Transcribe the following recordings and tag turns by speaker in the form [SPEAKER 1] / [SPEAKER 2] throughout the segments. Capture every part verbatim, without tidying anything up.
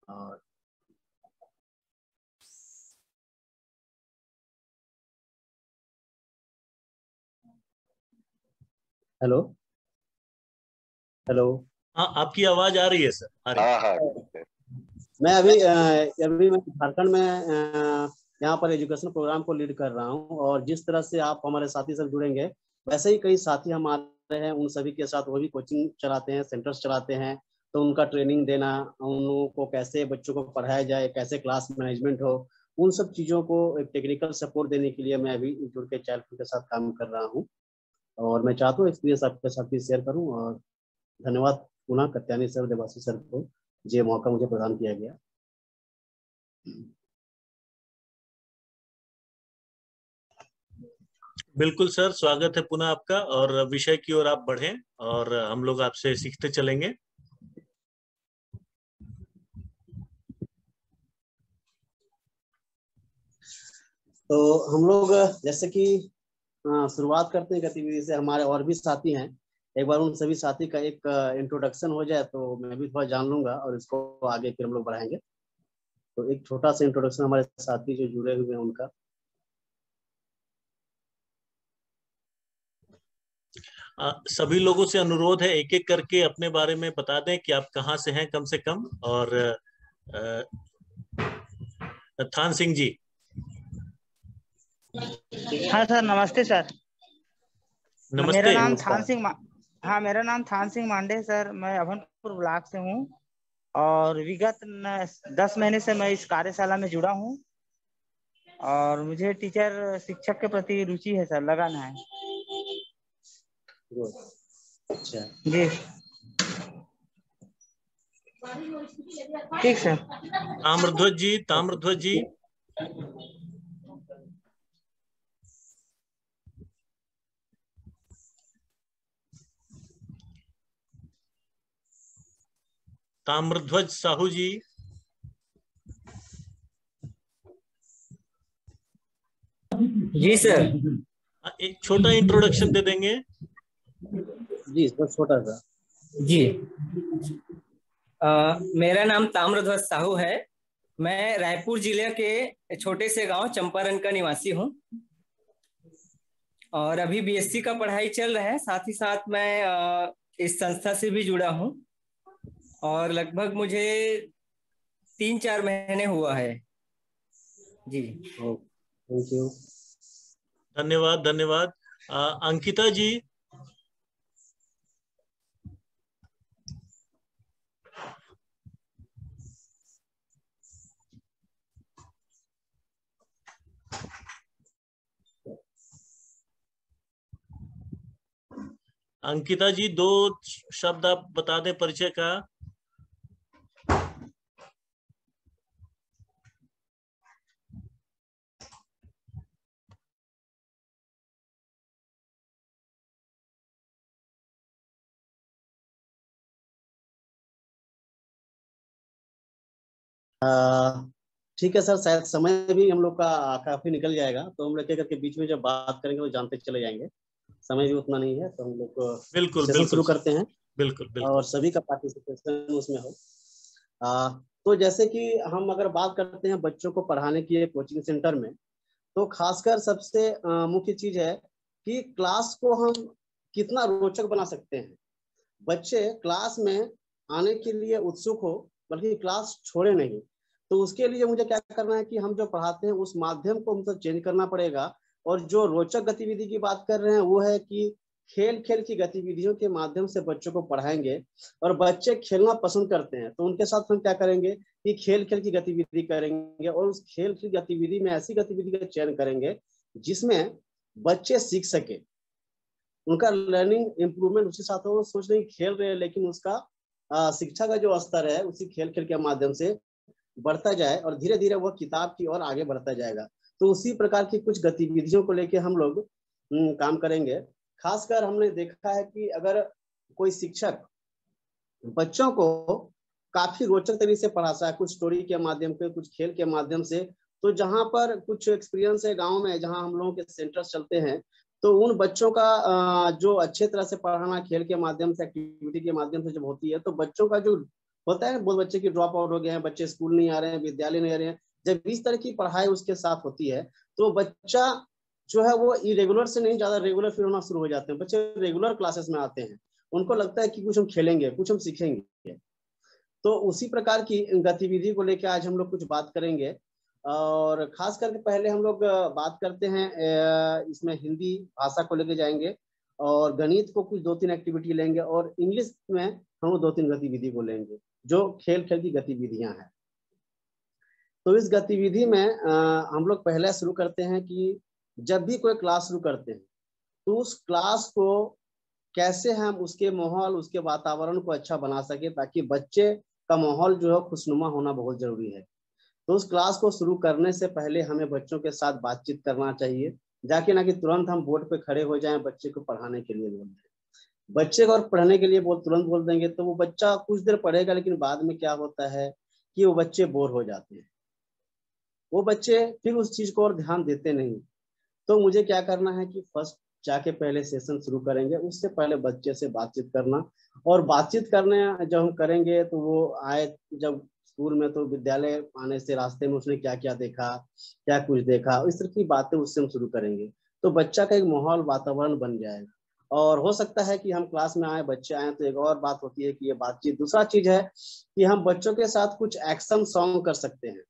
[SPEAKER 1] और hello hello.
[SPEAKER 2] हाँ, आपकी आवाज आ रही है सर, आ रही है।
[SPEAKER 3] हाँ हाँ।
[SPEAKER 1] मैं अभी अ, अभी मैं झारखंड में अ, यहाँ पर एजुकेशन प्रोग्राम को लीड कर रहा हूँ, और जिस तरह से आप हमारे साथी सब जुड़ेंगे वैसे ही कई साथी हमारे हैं, उन सभी के साथ वो भी कोचिंग चलाते हैं, सेंटर्स चलाते हैं। तो उनका ट्रेनिंग देना, उन लोगों को कैसे बच्चों को पढ़ाया जाए, कैसे क्लास मैनेजमेंट हो, उन सब चीज़ों को एक टेक्निकल सपोर्ट देने के लिए मैं अभी जुड़ के चाइल्ड के साथ काम कर रहा हूँ। और मैं चाहता हूँ एक्सपीरियंस आपके साथ भी शेयर करूँ। और धन्यवाद पुनः कत्यानी सर, देवासी सर को ये मौका मुझे प्रदान किया गया।
[SPEAKER 2] बिल्कुल सर, स्वागत है पुनः आपका, और विषय की ओर आप बढ़ें और हम लोग आपसे सीखते चलेंगे।
[SPEAKER 1] तो हम लोग जैसे कि शुरुआत करते हैं गतिविधि से। हमारे और भी साथी हैं, एक बार उन सभी साथी का एक इंट्रोडक्शन हो जाए तो मैं भी थोड़ा जान लूंगा, और इसको आगे फिर हम लोग बढ़ाएंगे। तो एक छोटा सा इंट्रोडक्शन हमारे साथी जो जुड़े हुए हैं उनका।
[SPEAKER 2] आ, सभी लोगों से अनुरोध है, एक एक करके अपने बारे में बता दें कि आप कहाँ से हैं कम से कम। और आ, थान सिंह जी।
[SPEAKER 4] हाँ सर, नमस्ते सर।
[SPEAKER 2] नमस्ते।
[SPEAKER 4] मेरा नाम थान सिंह हाँ मेरा नाम थान सिंह मांडे है सर। मैं अभनपुर ब्लॉक से हूँ, और विगत दस महीने से मैं इस कार्यशाला में जुड़ा हूँ, और मुझे टीचर शिक्षक के प्रति रुचि है सर, लगन है।
[SPEAKER 1] अच्छा
[SPEAKER 4] जी ठीक सर।
[SPEAKER 2] ताम्रध्वज जी, ताम्रध्वज जी। ताम्रध्वज साहू जी।
[SPEAKER 5] जी सर।
[SPEAKER 2] एक छोटा इंट्रोडक्शन दे देंगे।
[SPEAKER 1] जी बस छोटा सा।
[SPEAKER 5] जी आ, मेरा नाम ताम्रध्वज साहू है। मैं रायपुर जिले के छोटे से गांव चंपारण का निवासी हूं, और अभी बीएससी का पढ़ाई चल रहा है। साथ ही साथ मैं आ, इस संस्था से भी जुड़ा हूं, और लगभग मुझे तीन चार महीने हुआ है। जी
[SPEAKER 1] थैंक यू।
[SPEAKER 2] धन्यवाद धन्यवाद। आ, अंकिता जी। अंकिता जी, दो शब्द आप बता दें परिचय का।
[SPEAKER 1] ठीक है सर, शायद समय भी हम लोग का काफी निकल जाएगा, तो हम लोग क्या करके बीच में जब बात करेंगे वो जानते चले जाएंगे। समय भी उतना नहीं है, तो हम लोग
[SPEAKER 2] बिल्कुल
[SPEAKER 1] सेशन
[SPEAKER 2] बिल्कुल
[SPEAKER 1] शुरू करते हैं।
[SPEAKER 2] बिल्कुल बिल्कुल।
[SPEAKER 1] और सभी का पार्टिसिपेशन उसमें हो। आ, तो जैसे कि हम अगर बात करते हैं बच्चों को पढ़ाने की कोचिंग सेंटर में, तो खासकर सबसे आ, मुख्य चीज है कि क्लास को हम कितना रोचक बना सकते हैं। बच्चे क्लास में आने के लिए उत्सुक हो, बल्कि क्लास छोड़े नहीं। तो उसके लिए मुझे क्या करना है कि हम जो पढ़ाते हैं उस माध्यम को हमको चेंज करना पड़ेगा। और जो रोचक गतिविधि की बात कर रहे हैं वो है कि खेल खेल की गतिविधियों के माध्यम से बच्चों को पढ़ाएंगे। और बच्चे खेलना पसंद करते हैं, तो उनके साथ हम क्या करेंगे कि खेल खेल की गतिविधि करेंगे, और उस खेल की गतिविधि में ऐसी गतिविधि का चयन करेंगे जिसमें बच्चे सीख सके, उनका लर्निंग इम्प्रूवमेंट उसी साथ हो। सोच रहे खेल रहे हैं, लेकिन उसका आ, शिक्षा का जो स्तर है उसी खेल खेल के माध्यम से बढ़ता जाए, और धीरे धीरे वह किताब की ओर आगे बढ़ता जाएगा। तो उसी प्रकार की कुछ गतिविधियों को लेके हम लोग काम करेंगे। खासकर हमने देखा है कि अगर कोई शिक्षक बच्चों को काफी रोचक तरीके से पढ़ाता है, कुछ स्टोरी के माध्यम से, कुछ खेल के माध्यम से, तो जहाँ पर कुछ एक्सपीरियंस है गाँव में, जहाँ हम लोगों के सेंटर्स चलते हैं, तो उन बच्चों का जो अच्छे तरह से पढ़ाना खेल के माध्यम से, एक्टिविटी के माध्यम से जब होती है, तो बच्चों का जो होता है बहुत बच्चे की ड्रॉप आउट हो गए हैं, बच्चे स्कूल नहीं आ रहे हैं, विद्यालय नहीं आ रहे हैं। जब इस तरह की पढ़ाई उसके साथ होती है तो बच्चा जो है वो इरेगुलर से नहीं ज्यादा रेगुलर फिर होना शुरू हो जाते हैं। बच्चे रेगुलर क्लासेस में आते हैं, उनको लगता है कि कुछ हम खेलेंगे, कुछ हम सीखेंगे। तो उसी प्रकार की गतिविधि को लेकर आज हम लोग कुछ बात करेंगे। और खास करके पहले हम लोग बात करते हैं इसमें हिंदी भाषा को लेके जाएंगे, और गणित को कुछ दो तीन एक्टिविटी लेंगे, और इंग्लिश में हम लोग दो तीन गतिविधि को लेंगे जो खेल खेल की गतिविधियां हैं। तो इस गतिविधि में आ, हम लोग पहले शुरू करते हैं कि जब भी कोई क्लास शुरू करते हैं तो उस क्लास को कैसे हम उसके माहौल, उसके वातावरण को अच्छा बना सके, ताकि बच्चे का माहौल जो है खुशनुमा होना बहुत जरूरी है। तो उस क्लास को शुरू करने से पहले हमें बच्चों के साथ बातचीत करना चाहिए, जाके ना कि तुरंत हम बोर्ड पे खड़े हो जाएं बच्चे को पढ़ाने के लिए बोल दें। बच्चे को और पढ़ने के लिए बोल तुरंत बोल देंगे तो वो बच्चा कुछ देर पढ़ेगा, लेकिन बाद में क्या होता है कि वो बच्चे बोर हो जाते हैं, वो बच्चे फिर उस चीज को और ध्यान देते नहीं। तो मुझे क्या करना है कि फर्स्ट जाके पहले सेशन शुरू करेंगे, उससे पहले बच्चे से बातचीत करना, और बातचीत करने जब हम करेंगे तो वो आए जब स्कूल में तो विद्यालय आने से रास्ते में उसने क्या क्या देखा, क्या कुछ देखा, इस तरह की बातें उससे हम शुरू करेंगे। तो बच्चा का एक माहौल, वातावरण बन जाएगा। और हो सकता है कि हम क्लास में आए, बच्चे आए तो एक और बात होती है कि ये बातचीत। दूसरा चीज है कि हम बच्चों के साथ कुछ एक्शन सॉन्ग कर सकते हैं,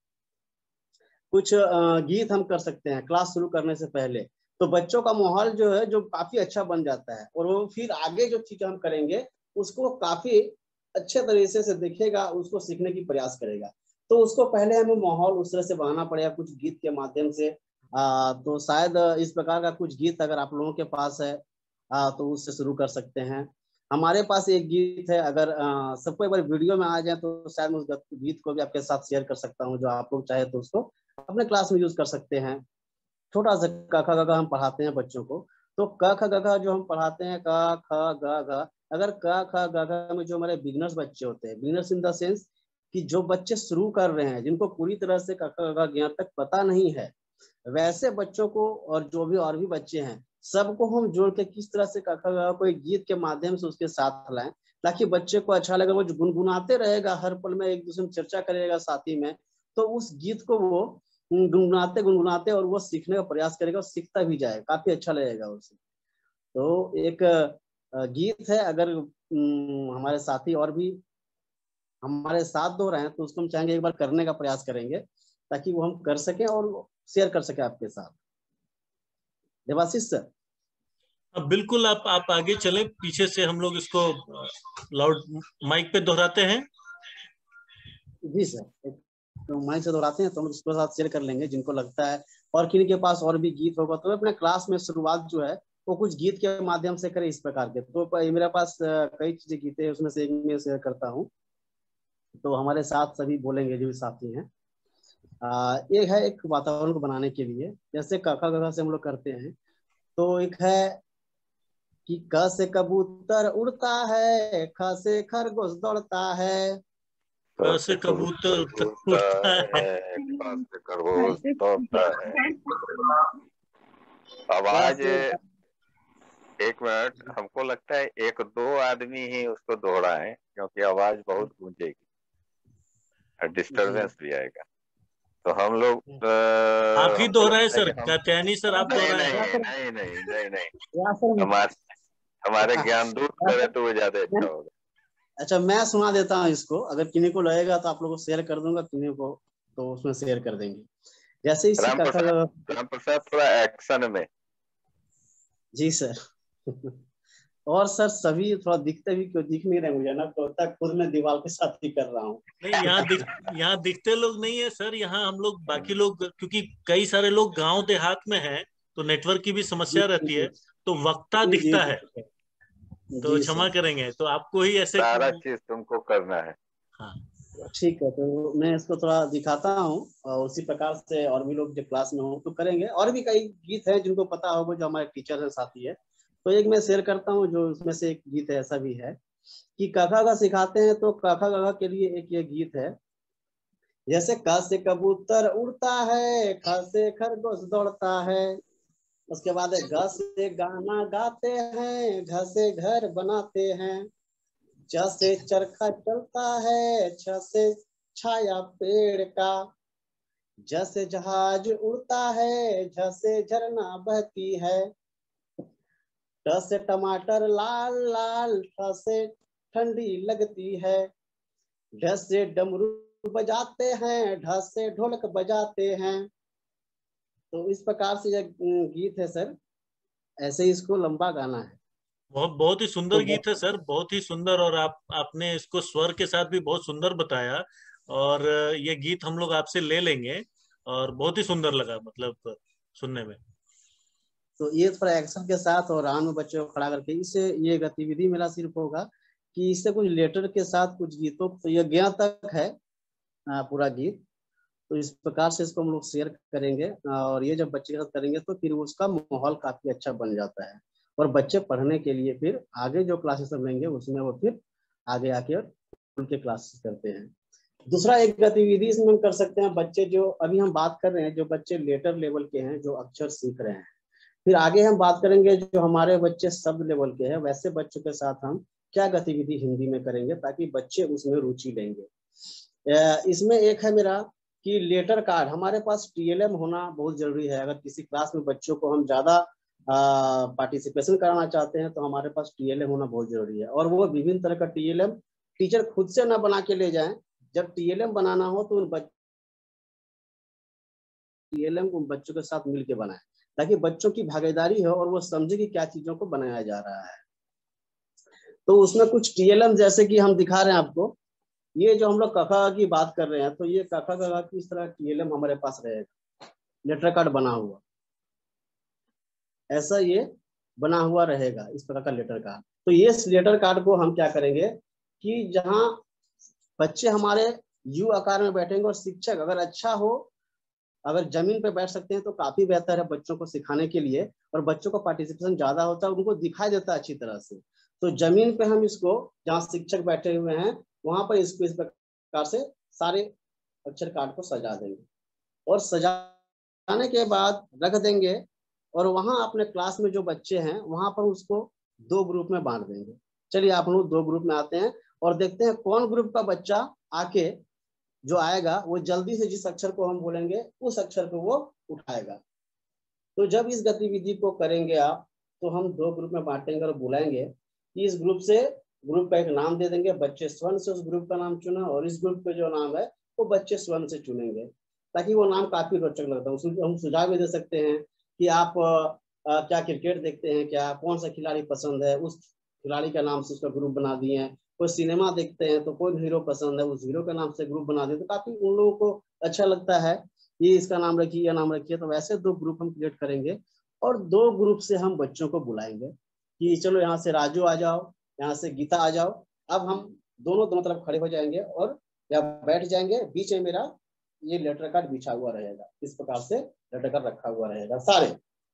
[SPEAKER 1] कुछ गीत हम कर सकते हैं क्लास शुरू करने से पहले। तो बच्चों का माहौल जो है जो काफी अच्छा बन जाता है, और वो फिर आगे जो चीज हम करेंगे उसको काफी अच्छे तरीके से देखेगा, उसको सीखने की प्रयास करेगा। तो उसको पहले हमें माहौल उस तरह से बनाना पड़ेगा कुछ गीत के माध्यम से। आ, तो शायद इस प्रकार का कुछ गीत अगर आप लोगों के पास है आ, तो उससे शुरू कर सकते हैं। हमारे पास एक गीत है, अगर सबको एक बार वीडियो में आ जाए तो शायद मैं उस गीत को भी आपके साथ शेयर कर सकता हूँ, जो आप लोग चाहे तो उसको अपने क्लास में यूज कर सकते हैं। छोटा सा क ख ग घ हम पढ़ाते हैं बच्चों को, तो क ख ग घ जो हम पढ़ाते हैं क ख ग घ, अगर क ख ग घ में जो हमारे बिगिनर्स बच्चे होते हैं, बिगिनर्स इन द सेंस कि जो बच्चे शुरू कर रहे हैं, जिनको पूरी तरह से क ख ग घ ज्ञान तक पता नहीं है, वैसे बच्चों को और जो भी और भी बच्चे हैं सबको हम जोड़ के किस तरह से क ख ग घ को एक गीत के माध्यम से उसके साथ लाएं, ताकि बच्चे को अच्छा लगे। वो जो गुनगुनाते रहेगा हर पल में, एक दूसरे में चर्चा करेगा साथी में, तो उस गीत को वो गुनगुनाते गुनगुनाते और वो सीखने का प्रयास करेगा और सीखता भी जाएगा, काफी अच्छा लगेगा उसे। तो एक गीत है, अगर हमारे साथी और भी हमारे साथ दो रहे हैं तो उसको हम चाहेंगे एक बार करने का प्रयास करेंगे, ताकि वो हम कर सके और शेयर कर सके आपके साथ। देवाशीष सर।
[SPEAKER 2] अब बिल्कुल, आप आप आगे चले, पीछे से हम लोग इसको लाउड माइक पे दोहराते हैं।
[SPEAKER 1] जी सर, तो माइक से दोहराते हैं तो हम उसके साथ शेयर कर लेंगे जिनको लगता है, और किन्हीं के पास और भी गीत होगा तो अपने क्लास में शुरुआत जो है वो कुछ गीत के माध्यम से करें इस प्रकार के। तो मेरे पास कई चीजें गीतें हैं, उसमें से एक मैं शेयर करता हूँ, तो हमारे साथ सभी बोलेंगे जो भी साथी हैं। एक है एक वातावरण को बनाने के लिए, जैसे काका काका से हम लोग करते हैं, तो एक है कि क से कबूतर उड़ता है, ख से खरगोश दौड़ता है,
[SPEAKER 2] क से कबूतर उड़ता है,
[SPEAKER 3] ख से खरगोश दौड़ता है। आवाज एक मिनट, हमको लगता है एक दो आदमी ही उसको दोहराए, क्योंकि आवाज बहुत गूंजेगी, डिस्टरबेंस भी आएगा। तो हम लोग
[SPEAKER 2] आप ही दोहराए सर, कात्यायनी सर आप दोहराए।
[SPEAKER 3] नहीं नहीं नहीं नहीं नहीं हमारे हमारे ज्ञान दूत करे तो वो ज्यादा अच्छा होगा।
[SPEAKER 1] अच्छा, मैं सुना देता हूँ इसको, अगर किन्हीं को लगेगा तो आप लोगों को शेयर कर दूंगा, किन्हीं को तो उसमें शेयर कर देंगे। जैसे इसी
[SPEAKER 3] राम प्रसाद, राम प्रसाद थोड़ा एक्शन में।
[SPEAKER 1] जी सर। और सर सभी थोड़ा दिखते भी क्यों दिख नहीं रहे मुझे ना, तो तक खुद मैं दीवार के साथ ही कर रहा हूँ।
[SPEAKER 2] नहीं, यहाँ दिख यहाँ दिखते लोग नहीं है सर, यहाँ हम लोग बाकी लोग, क्योंकि कई सारे लोग गांव देहात में हैं तो नेटवर्क की भी समस्या रहती है, तो वक्ता दिखता है, तो क्षमा करेंगे, तो आपको ही ऐसे
[SPEAKER 3] सारा चीज तुमको करना है।
[SPEAKER 2] हाँ
[SPEAKER 1] ठीक है, तो मैं इसको थोड़ा दिखाता हूँ, और उसी प्रकार से और भी लोग जो क्लास में हो तो करेंगे। और भी कई गीत है जिनको पता होगा, जो हमारे टीचर है साथी है, तो एक मैं शेयर करता हूँ, जो उसमें से एक गीत है ऐसा भी है कि काका का सिखाते हैं, तो काका काका के लिए एक ये गीत है, जैसे क से कबूतर उड़ता है, ख से खरगोश दौड़ता है, उसके बाद ग से गाना गाते हैं, घ से घर बनाते हैं, च से चरखा चलता है, छ से छाया पेड़ का, ज से जहाज उड़ता है, झ से झरना बहती है, ट से टमाटर लाल लाल, ठ से ठंडी लगती है, ढ से डमरू बजाते हैं, ढ से ढोलक बजाते हैं। तो इस प्रकार से यह गीत है सर, ऐसे ही इसको लंबा गाना है।
[SPEAKER 2] बहुत बहुत ही सुंदर
[SPEAKER 1] तो
[SPEAKER 2] गीत है सर, बहुत ही सुंदर। और आप आपने इसको स्वर के साथ भी बहुत सुंदर बताया, और ये गीत हम लोग आपसे ले लेंगे, और बहुत ही सुंदर लगा मतलब सुनने में।
[SPEAKER 1] तो ये थोड़ा एक्शन के साथ और रान में बच्चों को खड़ा करके, इससे ये गतिविधि मेरा सिर्फ होगा कि इससे कुछ लेटर के साथ कुछ गीतों, तो ये ज्ञान तक है पूरा गीत। तो इस प्रकार से इसको हम लोग शेयर करेंगे, और ये जब बच्चे के साथ करेंगे तो फिर उसका माहौल काफी अच्छा बन जाता है, और बच्चे पढ़ने के लिए फिर आगे जो क्लासेस हम लेंगे उसमें वो फिर आगे आके उनके क्लासेस करते हैं। दूसरा एक गतिविधि इसमें हम कर सकते हैं, बच्चे जो अभी हम बात कर रहे हैं, जो बच्चे लेटर लेवल के हैं, जो अक्षर सीख रहे हैं, फिर आगे हम बात करेंगे जो हमारे बच्चे शब्द लेवल के हैं, वैसे बच्चों के साथ हम क्या गतिविधि हिंदी में करेंगे ताकि बच्चे उसमें रुचि लेंगे। इसमें एक है मेरा कि लेटर कार्ड, हमारे पास टीएलएम होना बहुत जरूरी है। अगर किसी क्लास में बच्चों को हम ज्यादा पार्टिसिपेशन कराना चाहते हैं तो हमारे पास टीएलएम होना बहुत जरूरी है, और वो विभिन्न तरह का टीएलएम टीचर खुद से ना बना के ले जाएं। जब टीएलएम बनाना हो तो उन टीएलएम को बच्चों के साथ मिलकर बनाएं, ताकि बच्चों की भागीदारी हो और वो समझे कि क्या चीजों को बनाया जा रहा है। तो उसमें कुछ टीएलएम जैसे कि हम दिखा रहे हैं आपको, ये जो हम लोग कखा की बात कर रहे हैं, तो ये कखा कखा की इस तरह टीएलएम हमारे पास रहेगा, लेटर कार्ड बना हुआ ऐसा ये बना हुआ रहेगा, इस प्रकार का लेटर कार्ड। तो ये लेटर कार्ड को हम क्या करेंगे कि जहाँ बच्चे हमारे यू आकार में बैठेंगे, और शिक्षक अगर अच्छा हो, अगर जमीन पे बैठ सकते हैं तो काफी बेहतर है बच्चों को सिखाने के लिए, और बच्चों का पार्टिसिपेशन ज्यादा होता है, उनको दिखाई देता है अच्छी तरह से। तो जमीन पे हम इसको, जहाँ शिक्षक बैठे हुए हैं वहां पर इसको इस प्रकार से सारे अक्षर कार्ड को सजा देंगे, और सजाने के बाद रख देंगे, और वहां अपने क्लास में जो बच्चे हैं वहां पर उसको दो ग्रुप में बांट देंगे। चलिए आप लोग दो ग्रुप में आते हैं और देखते हैं कौन ग्रुप का बच्चा आके जो आएगा वो जल्दी से जिस अक्षर को हम बोलेंगे उस अक्षर को वो उठाएगा। तो जब इस गतिविधि को करेंगे आप, तो हम दो ग्रुप में बांटेंगे और बुलाएंगे कि इस ग्रुप से, ग्रुप का एक नाम दे देंगे, बच्चे स्वयं से उस ग्रुप का नाम चुना, और इस ग्रुप का जो नाम है वो बच्चे स्वयं से चुनेंगे, ताकि वो नाम काफी रोचक लगता है। उसमें हम सुझाव भी दे सकते हैं कि आप आ, क्या क्रिकेट देखते हैं, क्या कौन सा खिलाड़ी पसंद है, उस खिलाड़ी का नाम से उसका ग्रुप बना दिए। कोई सिनेमा देखते हैं तो कोई हीरो पसंद है, उस हीरो का नाम से ग्रुप बना दिए, तो काफी उन लोगों को अच्छा लगता है, ये इसका नाम रखिए या नाम रखिए। तो वैसे दो ग्रुप हम क्रिएट करेंगे, और दो ग्रुप से हम बच्चों को बुलाएंगे कि चलो यहाँ से राजू आ जाओ, यहाँ से गीता आ जाओ। अब हम दोनों दोनों तरफ खड़े हो जाएंगे और या बैठ जाएंगे, बीच में मेरा ये लेटर कार्ड बिछा हुआ रहेगा, इस प्रकार से लेटर कार्ड रखा हुआ रहेगा। सारे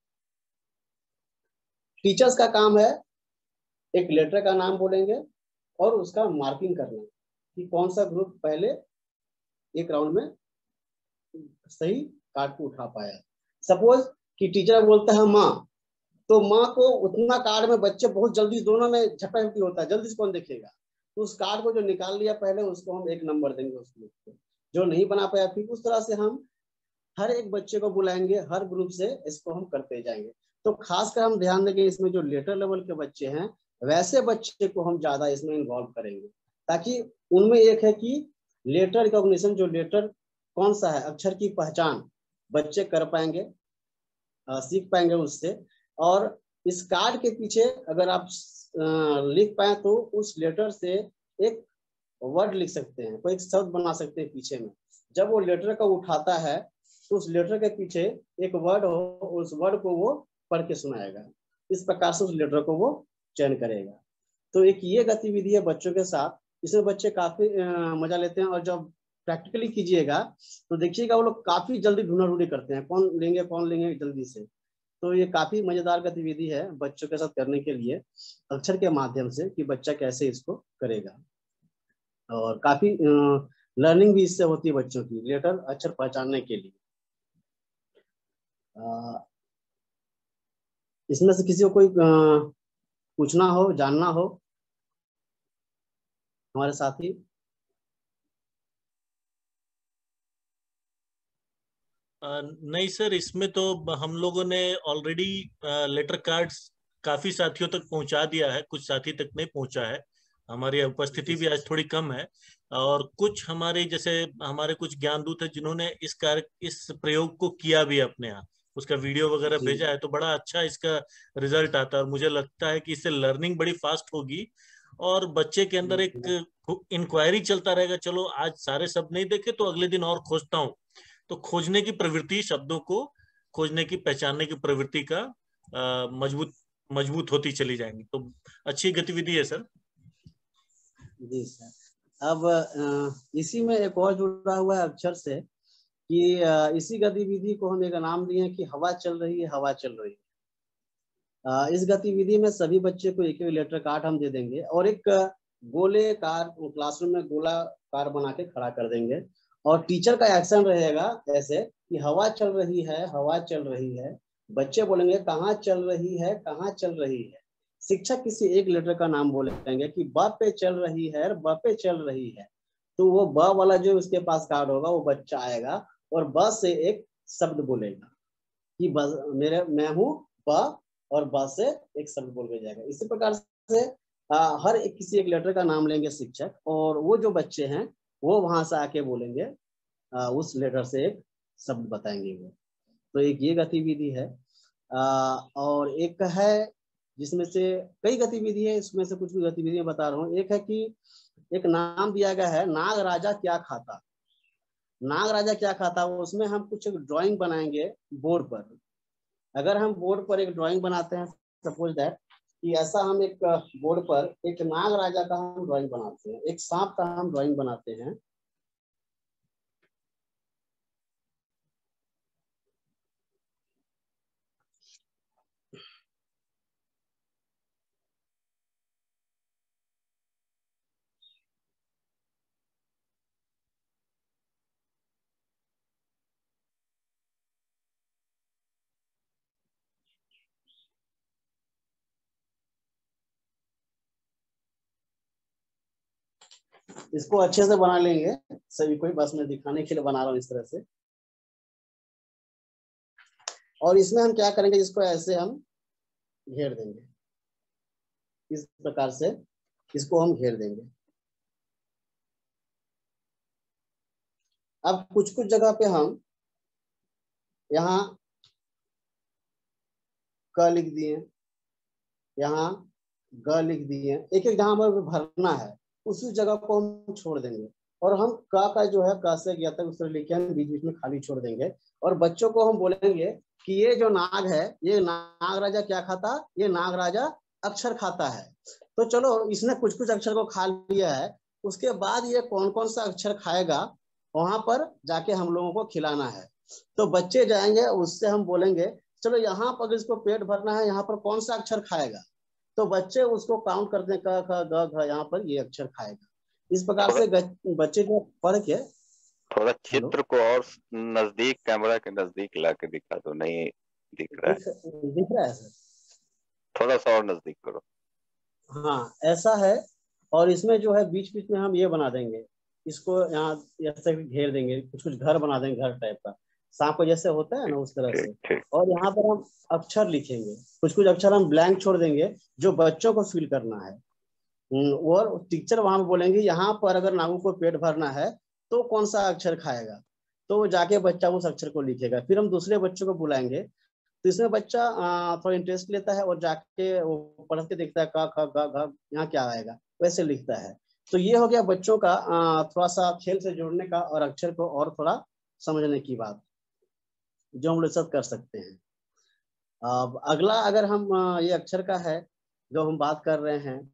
[SPEAKER 1] टीचर्स का काम है एक लेटर का नाम बोलेंगे और उसका मार्किंग करना कि कौन सा ग्रुप पहले एक राउंड में सही कार्ड को उठा पाया। सपोज कि टीचर बोलता है माँ, तो माँ को उतना कार्ड में बच्चे बहुत जल्दी, दोनों में झपाझपी होता है, जल्दी से कौन देखेगा, तो उस कार्ड को जो निकाल लिया पहले उसको हम एक नंबर देंगे, उस ग्रुप को जो नहीं बना पाया फिर उस तरह से हम हर एक बच्चे को बुलाएंगे, हर ग्रुप से इसको हम करते जाएंगे। तो खासकर हम ध्यान देंगे इसमें जो लेटर लेवल के बच्चे हैं वैसे बच्चे को हम ज्यादा इसमें इन्वॉल्व करेंगे, ताकि उनमें एक है कि लेटर रिकॉग्निशन, जो लेटर कौन सा है, अक्षर की पहचान बच्चे कर पाएंगे, सीख पाएंगे उससे। और इस कार्ड के पीछे अगर आप लिख पाए तो उस लेटर से एक वर्ड लिख सकते हैं, कोई एक शब्द बना सकते हैं पीछे में। जब वो लेटर का उठाता है तो उस लेटर के पीछे एक वर्ड हो, उस वर्ड को वो पढ़ के सुनाएगा, इस प्रकार से उस लेटर को वो चयन करेगा। तो एक ये गतिविधि है बच्चों के साथ, इसमें बच्चे काफी मजा लेते हैं। और जब प्रैक्टिकली कीजिएगा तो देखिएगा वो लोग काफी जल्दी ढूंढा ढूंढी करते हैं, कौन लेंगे कौन लेंगे जल्दी से। तो ये काफी मजेदार गतिविधि है बच्चों के साथ करने के लिए, अक्षर के माध्यम से कि बच्चा कैसे इसको करेगा, और काफी लर्निंग भी इससे होती है बच्चों की, लेटर अक्षर पहचानने के लिए। आ, इसमें से किसी को कोई आ, पूछना हो, जानना हो? हमारे साथी?
[SPEAKER 2] नहीं सर, इसमें तो हम लोगों ने ऑलरेडी लेटर कार्ड्स काफी साथियों तक पहुंचा दिया है, कुछ साथी तक नहीं पहुंचा है। हमारी उपस्थिति भी आज थोड़ी कम है, और कुछ हमारे जैसे हमारे कुछ ज्ञानदूत है जिन्होंने इस कार्य इस प्रयोग को किया भी अपने यहाँ, उसका वीडियो वगैरह भेजा है, तो बड़ा अच्छा इसका रिजल्ट आता है। और मुझे लगता है कि इससे लर्निंग बड़ी फास्ट होगी और बच्चे के अंदर एक इंक्वायरी चलता रहेगा, चलो आज सारे शब्द नहीं देखे तो अगले दिन और खोजता हूँ। तो खोजने की प्रवृत्ति, शब्दों को खोजने की, पहचानने की प्रवृत्ति का मजबूत मजबूत होती चली जाएंगी। तो अच्छी गतिविधि है सर।
[SPEAKER 1] जी सर। अब इसी में एक और जुड़ा हुआ है अक्षर से कि इसी गतिविधि को हम एक नाम दिए कि हवा चल रही है, हवा चल रही है। इस गतिविधि में सभी बच्चे को एक एक लेटर कार्ड हम दे देंगे और एक गोले कार क्लासरूम में गोला कार बना के खड़ा कर देंगे, और टीचर का एक्शन रहेगा ऐसे कि हवा चल रही है, हवा चल रही है। बच्चे बोलेंगे कहाँ चल रही है, कहाँ चल रही है। शिक्षक किसी एक लेटर का नाम बोलेंगे कि ब पे चल रही है, ब पे चल रही है। तो वो ब वाला जो उसके पास कार्ड होगा वो बच्चा आएगा और ब से एक शब्द बोलेगा कि ब, मेरे मैं हूँ ब, और ब से एक शब्द बोल के जाएगा। इसी प्रकार से आ, हर एक किसी एक लेटर का नाम लेंगे शिक्षक, और वो जो बच्चे हैं वो वहां से आके बोलेंगे, आ, उस लेटर से एक शब्द बताएंगे वो। तो एक ये गतिविधि है। आ, और एक है जिसमें से कई गतिविधि है, इसमें से कुछ भी गतिविधियां बता रहा हूँ। एक है कि एक नाम दिया गया है नाग राजा क्या खाता। नाग राजा क्या खाता, उसमें हम कुछ ड्राइंग बनाएंगे बोर्ड पर। अगर हम बोर्ड पर एक ड्राइंग बनाते हैं, सपोज दैट कि ऐसा हम एक बोर्ड पर एक नाग राजा का हम ड्राइंग बनाते हैं, एक सांप का हम ड्राइंग बनाते हैं। इसको अच्छे से बना लेंगे सभी को, बस मैं दिखाने के लिए बना रहा हूँ इस तरह से। और इसमें हम क्या करेंगे, इसको ऐसे हम घेर देंगे, इस प्रकार से इसको हम घेर देंगे। अब कुछ कुछ जगह पे हम यहाँ क लिख दिए, यहाँ ग लिख दिए, एक एक जहां पर भरना है उसी जगह को हम छोड़ देंगे। और हम क का जो है क से गया तक उस तरह लिखे हम बीच बीच में खाली छोड़ देंगे। और बच्चों को हम बोलेंगे कि ये जो नाग है, ये नाग राजा क्या खाता, ये नाग राजा अक्षर खाता है। तो चलो इसने कुछ कुछ अक्षर को खा लिया है, उसके बाद ये कौन कौन सा अक्षर खाएगा वहां पर जाके हम लोगों को खिलाना है। तो बच्चे जाएंगे, उससे हम बोलेंगे चलो यहाँ पर अगर इसको पेट भरना है यहाँ पर कौन सा अक्षर खाएगा, तो बच्चे उसको काउंट करते हैं, क ख ग घ, यहाँ पर ये अक्षर खाएगा। इस प्रकार से बच्चे को पढ़ के
[SPEAKER 3] थोड़ा चित्र को और नजदीक, कैमरा के नजदीक ला के दिखा दो। नहीं दिख रहा है?
[SPEAKER 1] दिख रहा है सर?
[SPEAKER 3] थोड़ा सा और नजदीक करो।
[SPEAKER 1] हाँ ऐसा है। और इसमें जो है बीच बीच में हम ये बना देंगे, इसको यहाँ ऐसे घेर देंगे, कुछ कुछ घर बना देंगे, घर टाइप का सांप जैसे होता है ना उस तरह से। और यहाँ पर हम अक्षर लिखेंगे, कुछ कुछ अक्षर हम ब्लैंक छोड़ देंगे जो बच्चों को फिल करना है। और टीचर वहां पर बोलेंगे यहाँ पर अगर नागू को पेट भरना है तो कौन सा अक्षर खाएगा, तो जाके बच्चा उस अक्षर को लिखेगा। फिर हम दूसरे बच्चों को बुलाएंगे, तो इसमें बच्चा थोड़ा इंटरेस्ट लेता है और जाके वो पढ़ के देखता है क ख ग घ यहाँ क्या आएगा, वैसे लिखता है। तो ये हो गया बच्चों का थोड़ा सा खेल से जोड़ने का और अक्षर को और थोड़ा समझने की बात, जो हम लोग सब कर सकते हैं। अब अगला अगर हम ये अक्षर का है जो हम बात कर रहे हैं,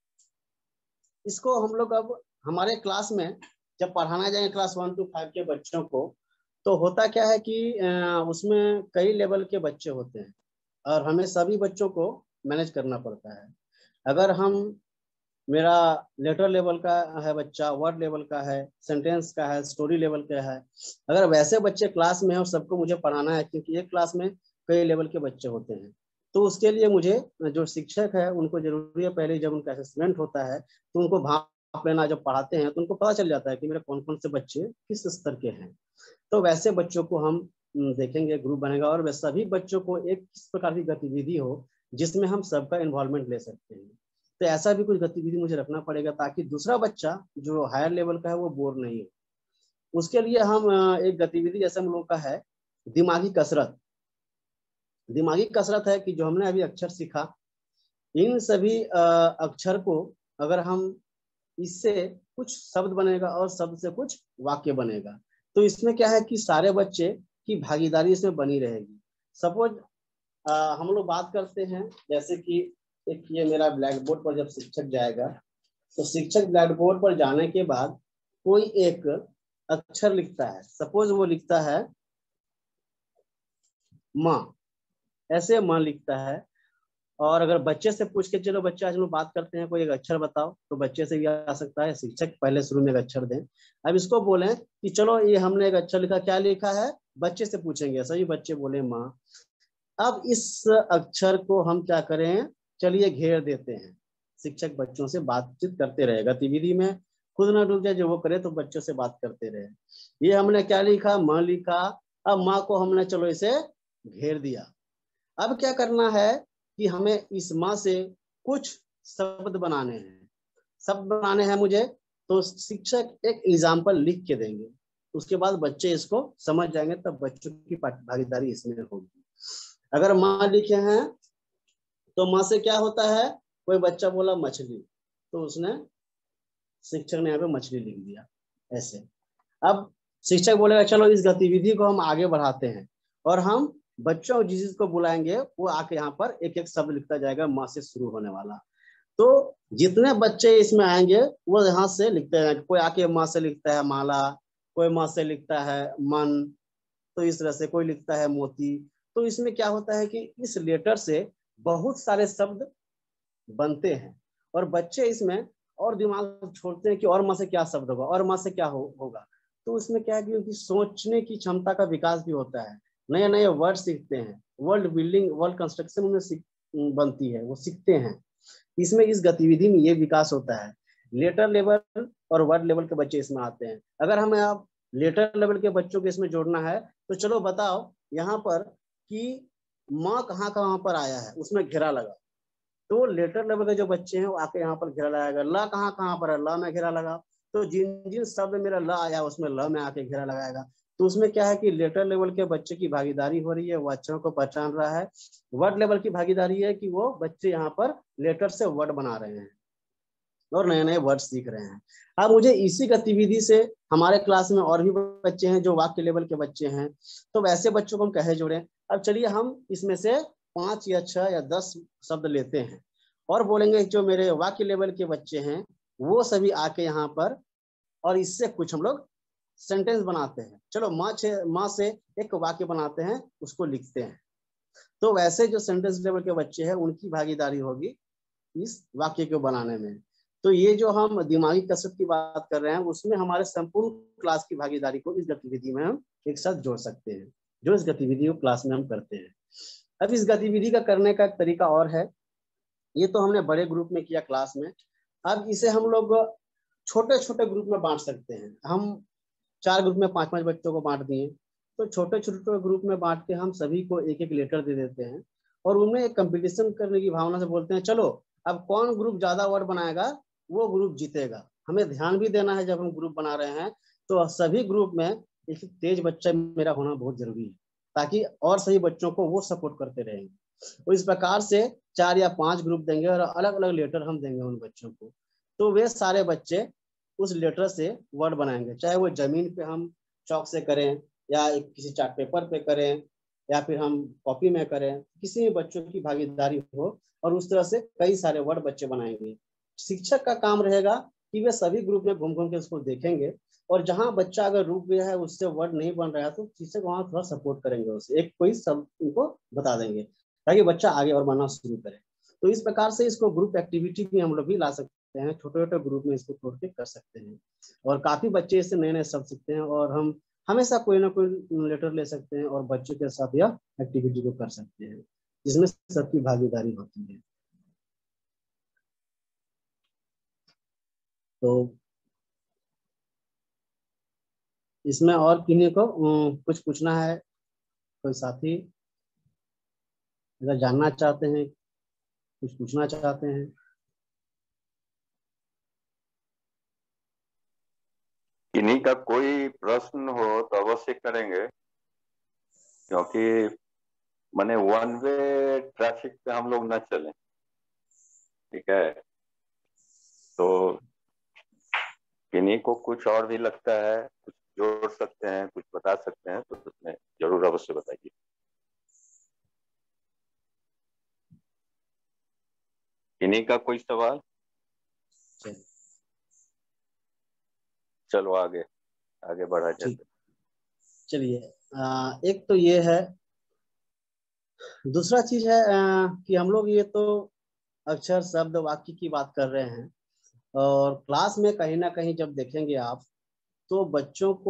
[SPEAKER 1] इसको हम लोग अब हमारे क्लास में जब पढ़ाना जाएंगे क्लास वन टू फाइव के बच्चों को, तो होता क्या है कि उसमें कई लेवल के बच्चे होते हैं और हमें सभी बच्चों को मैनेज करना पड़ता है। अगर हम मेरा लेटर लेवल का है बच्चा, वर्ड लेवल का है, सेंटेंस का है, स्टोरी लेवल का है, अगर वैसे बच्चे क्लास में हैं और सबको मुझे पढ़ाना है, क्योंकि एक क्लास में कई लेवल के बच्चे होते हैं, तो उसके लिए मुझे जो शिक्षक है उनको जरूरी है पहले जब उनका असेसमेंट होता है तो उनको भाप लेना जब पढ़ाते हैं तो उनको पता चल जाता है कि मेरे कौन कौन से बच्चे किस स्तर के हैं। तो वैसे बच्चों को हम देखेंगे, ग्रुप बनेगा और वैसे सभी बच्चों को एक किस प्रकार की गतिविधि हो जिसमें हम सबका इन्वॉल्वमेंट ले सकते हैं। तो ऐसा भी कुछ गतिविधि मुझे रखना पड़ेगा ताकि दूसरा बच्चा जो हायर लेवल का है वो बोर नहीं हो। उसके लिए हम एक गतिविधि जैसे हम लोग का है दिमागी कसरत। दिमागी कसरत है कि जो हमने अभी अक्षर सीखा, इन सभी अक्षर को अगर हम इससे कुछ शब्द बनेगा और शब्द से कुछ वाक्य बनेगा। तो इसमें क्या है कि सारे बच्चे की भागीदारी इसमें बनी रहेगी। सपोज हम लोग बात करते हैं जैसे कि एक ये मेरा ब्लैक बोर्ड पर जब शिक्षक जाएगा तो शिक्षक ब्लैक बोर्ड पर जाने के बाद कोई एक अक्षर लिखता है। सपोज वो लिखता है माँ, ऐसे माँ लिखता है। और अगर बच्चे से पूछ के चलो बच्चे आज हम लोग बात करते हैं कोई एक अक्षर बताओ, तो बच्चे से भी आ सकता है। शिक्षक पहले शुरू में एक अक्षर दें। अब इसको बोलें कि चलो ये हमने एक अक्षर लिखा, क्या लिखा है, बच्चे से पूछेंगे। सभी बच्चे बोले माँ। अब इस अक्षर को हम क्या करें, चलिए घेर देते हैं। शिक्षक बच्चों से बातचीत करते रहे, गतिविधि में खुद ना डूब जाए, जो वो करे तो बच्चों से बात करते रहे। ये हमने क्या लिखा, माँ लिखा। अब माँ को हमने चलो इसे घेर दिया। अब क्या करना है कि हमें इस माँ से कुछ शब्द बनाने हैं। शब्द बनाने हैं मुझे, तो शिक्षक एक एग्जाम्पल लिख के देंगे। उसके बाद बच्चे इसको समझ जाएंगे, तब बच्चों की भागीदारी इसमें होगी। अगर माँ लिखे हैं तो माँ से क्या होता है, कोई बच्चा बोला मछली, तो उसने शिक्षक ने यहाँ पे मछली लिख दिया ऐसे। अब शिक्षक बोलेगा चलो इस गतिविधि को हम आगे बढ़ाते हैं और हम बच्चों जिस चीज को बुलाएंगे वो आके यहाँ पर एक एक शब्द लिखता जाएगा माँ से शुरू होने वाला। तो जितने बच्चे इसमें आएंगे वो यहाँ से लिखते हैं। कोई आके माँ से लिखता है माला, कोई माँ से लिखता है मन, तो इस तरह से कोई लिखता है मोती। तो इसमें क्या होता है कि इस लेटर से बहुत सारे शब्द बनते हैं और बच्चे इसमें और दिमाग छोड़ते हैं कि और माँ से क्या शब्द होगा, और माँ से क्या हो, होगा। तो इसमें क्या है कि उनकी सोचने की क्षमता का विकास भी होता है। नए नए वर्ड सीखते हैं, वर्ल्ड बिल्डिंग, वर्ल्ड कंस्ट्रक्शन उनमें बनती है, वो सीखते हैं। इसमें इस गतिविधि में ये विकास होता है। लेटर लेवल और वर्ड लेवल के बच्चे इसमें आते हैं। अगर हमें आप लेटर लेवल के बच्चों को इसमें जोड़ना है तो चलो बताओ यहाँ पर कि माँ कहाँ कहाँ पर आया है, उसमें घेरा लगा। तो लेटर लेवल के जो बच्चे हैं वो आके यहाँ पर घेरा लगाएगा। ल कहाँ कहाँ पर है, ल में घेरा लगा। तो जिन जिन शब्द मेरा ल आया उसमें ल में आके घेरा लगाएगा। तो उसमें क्या है कि लेटर लेवल के बच्चे की भागीदारी हो रही है, वो अक्षरों को पहचान रहा है। वर्ड लेवल की भागीदारी है कि वो बच्चे यहाँ पर लेटर से वर्ड बना रहे हैं और नए नए वर्ड सीख रहे हैं। अब मुझे इसी गतिविधि से हमारे क्लास में और भी बच्चे हैं जो वाक्य लेवल के बच्चे हैं, तो वैसे बच्चों को हम कैसे जोड़ें। अब चलिए हम इसमें से पांच या छह या दस शब्द लेते हैं और बोलेंगे जो मेरे वाक्य लेवल के बच्चे हैं वो सभी आके यहाँ पर, और इससे कुछ हम लोग सेंटेंस बनाते हैं। चलो माँ छे माँ से एक वाक्य बनाते हैं, उसको लिखते हैं। तो वैसे जो सेंटेंस लेवल के बच्चे हैं उनकी भागीदारी होगी इस वाक्य को बनाने में। तो ये जो हम दिमागी कसरत की बात कर रहे हैं उसमें हमारे संपूर्ण क्लास की भागीदारी को इस गतिविधि में हम एक साथ जोड़ सकते हैं, जो इस गतिविधि को क्लास में हम करते हैं। अब इस गतिविधि का करने का एक तरीका और है। ये तो हमने बड़े ग्रुप में किया क्लास में। अब इसे हम लोग छोटे छोटे ग्रुप में बांट सकते हैं। हम चार ग्रुप में पांच पांच बच्चों को बांट दिए, तो छोटे छोटे ग्रुप में बांट के हम सभी को एक एक लेटर दे देते हैं और उनमें एक कंपटीशन करने की भावना से बोलते हैं चलो अब कौन ग्रुप ज्यादा वर्ड बनाएगा वो ग्रुप जीतेगा। हमें ध्यान भी देना है जब हम ग्रुप बना रहे हैं, तो सभी ग्रुप में एक तेज बच्चा मेरा होना बहुत जरूरी है ताकि और सभी बच्चों को वो सपोर्ट करते रहेंगे। तो इस प्रकार से चार या पांच ग्रुप देंगे और अलग अलग लेटर हम देंगे उन बच्चों को। तो वे सारे बच्चे उस लेटर से वर्ड बनाएंगे, चाहे वो जमीन पे हम चौक से करें या किसी चार्ट पेपर पे करें या फिर हम कॉपी में करें, किसी भी बच्चों की भागीदारी हो और उस तरह से कई सारे वर्ड बच्चे बनाएंगे। शिक्षक का काम रहेगा कि वे सभी ग्रुप में घूम घूम के उसको देखेंगे और जहां बच्चा अगर रुक गया है, उससे वर्ड नहीं बन रहा है, तो शिक्षक वहां थोड़ा सपोर्ट करेंगे, उसे एक कोई सब उनको बता देंगे ताकि बच्चा आगे और बढ़ना शुरू करे। तो इस प्रकार से इसको ग्रुप एक्टिविटी भी हम लोग भी ला सकते हैं, छोटे छोटे ग्रुप में इसको तोड़ के कर सकते हैं और काफी बच्चे इससे नए नए शब्द सीखते हैं और हम हमेशा कोई ना कोई लेटर ले सकते हैं और बच्चों के साथ यह एक्टिविटी को कर सकते हैं जिसमें सबकी भागीदारी होती है। तो इसमें और किन्हीं को अम, कुछ पूछना है, कोई साथी अगर जानना चाहते हैं, कुछ पूछना चाहते हैं?
[SPEAKER 3] इन्हीं का कोई प्रश्न हो तो अवश्य करेंगे, क्योंकि माने वन वे ट्रैफिक पे हम लोग न चलें, ठीक है। तो किन्हीं को कुछ और भी लगता है, कुछ जोड़ सकते हैं, कुछ बता सकते हैं, तो उसमें जरूर अवश्य बताइए। किन्हीं का कोई सवाल? चलो आगे आगे बढ़ा जाए।
[SPEAKER 1] चलिए, एक तो ये है। दूसरा चीज है आ, कि हम लोग ये तो अक्षर शब्द वाक्य की बात कर रहे हैं, और क्लास में कहीं ना कहीं जब देखेंगे आप, तो बच्चों को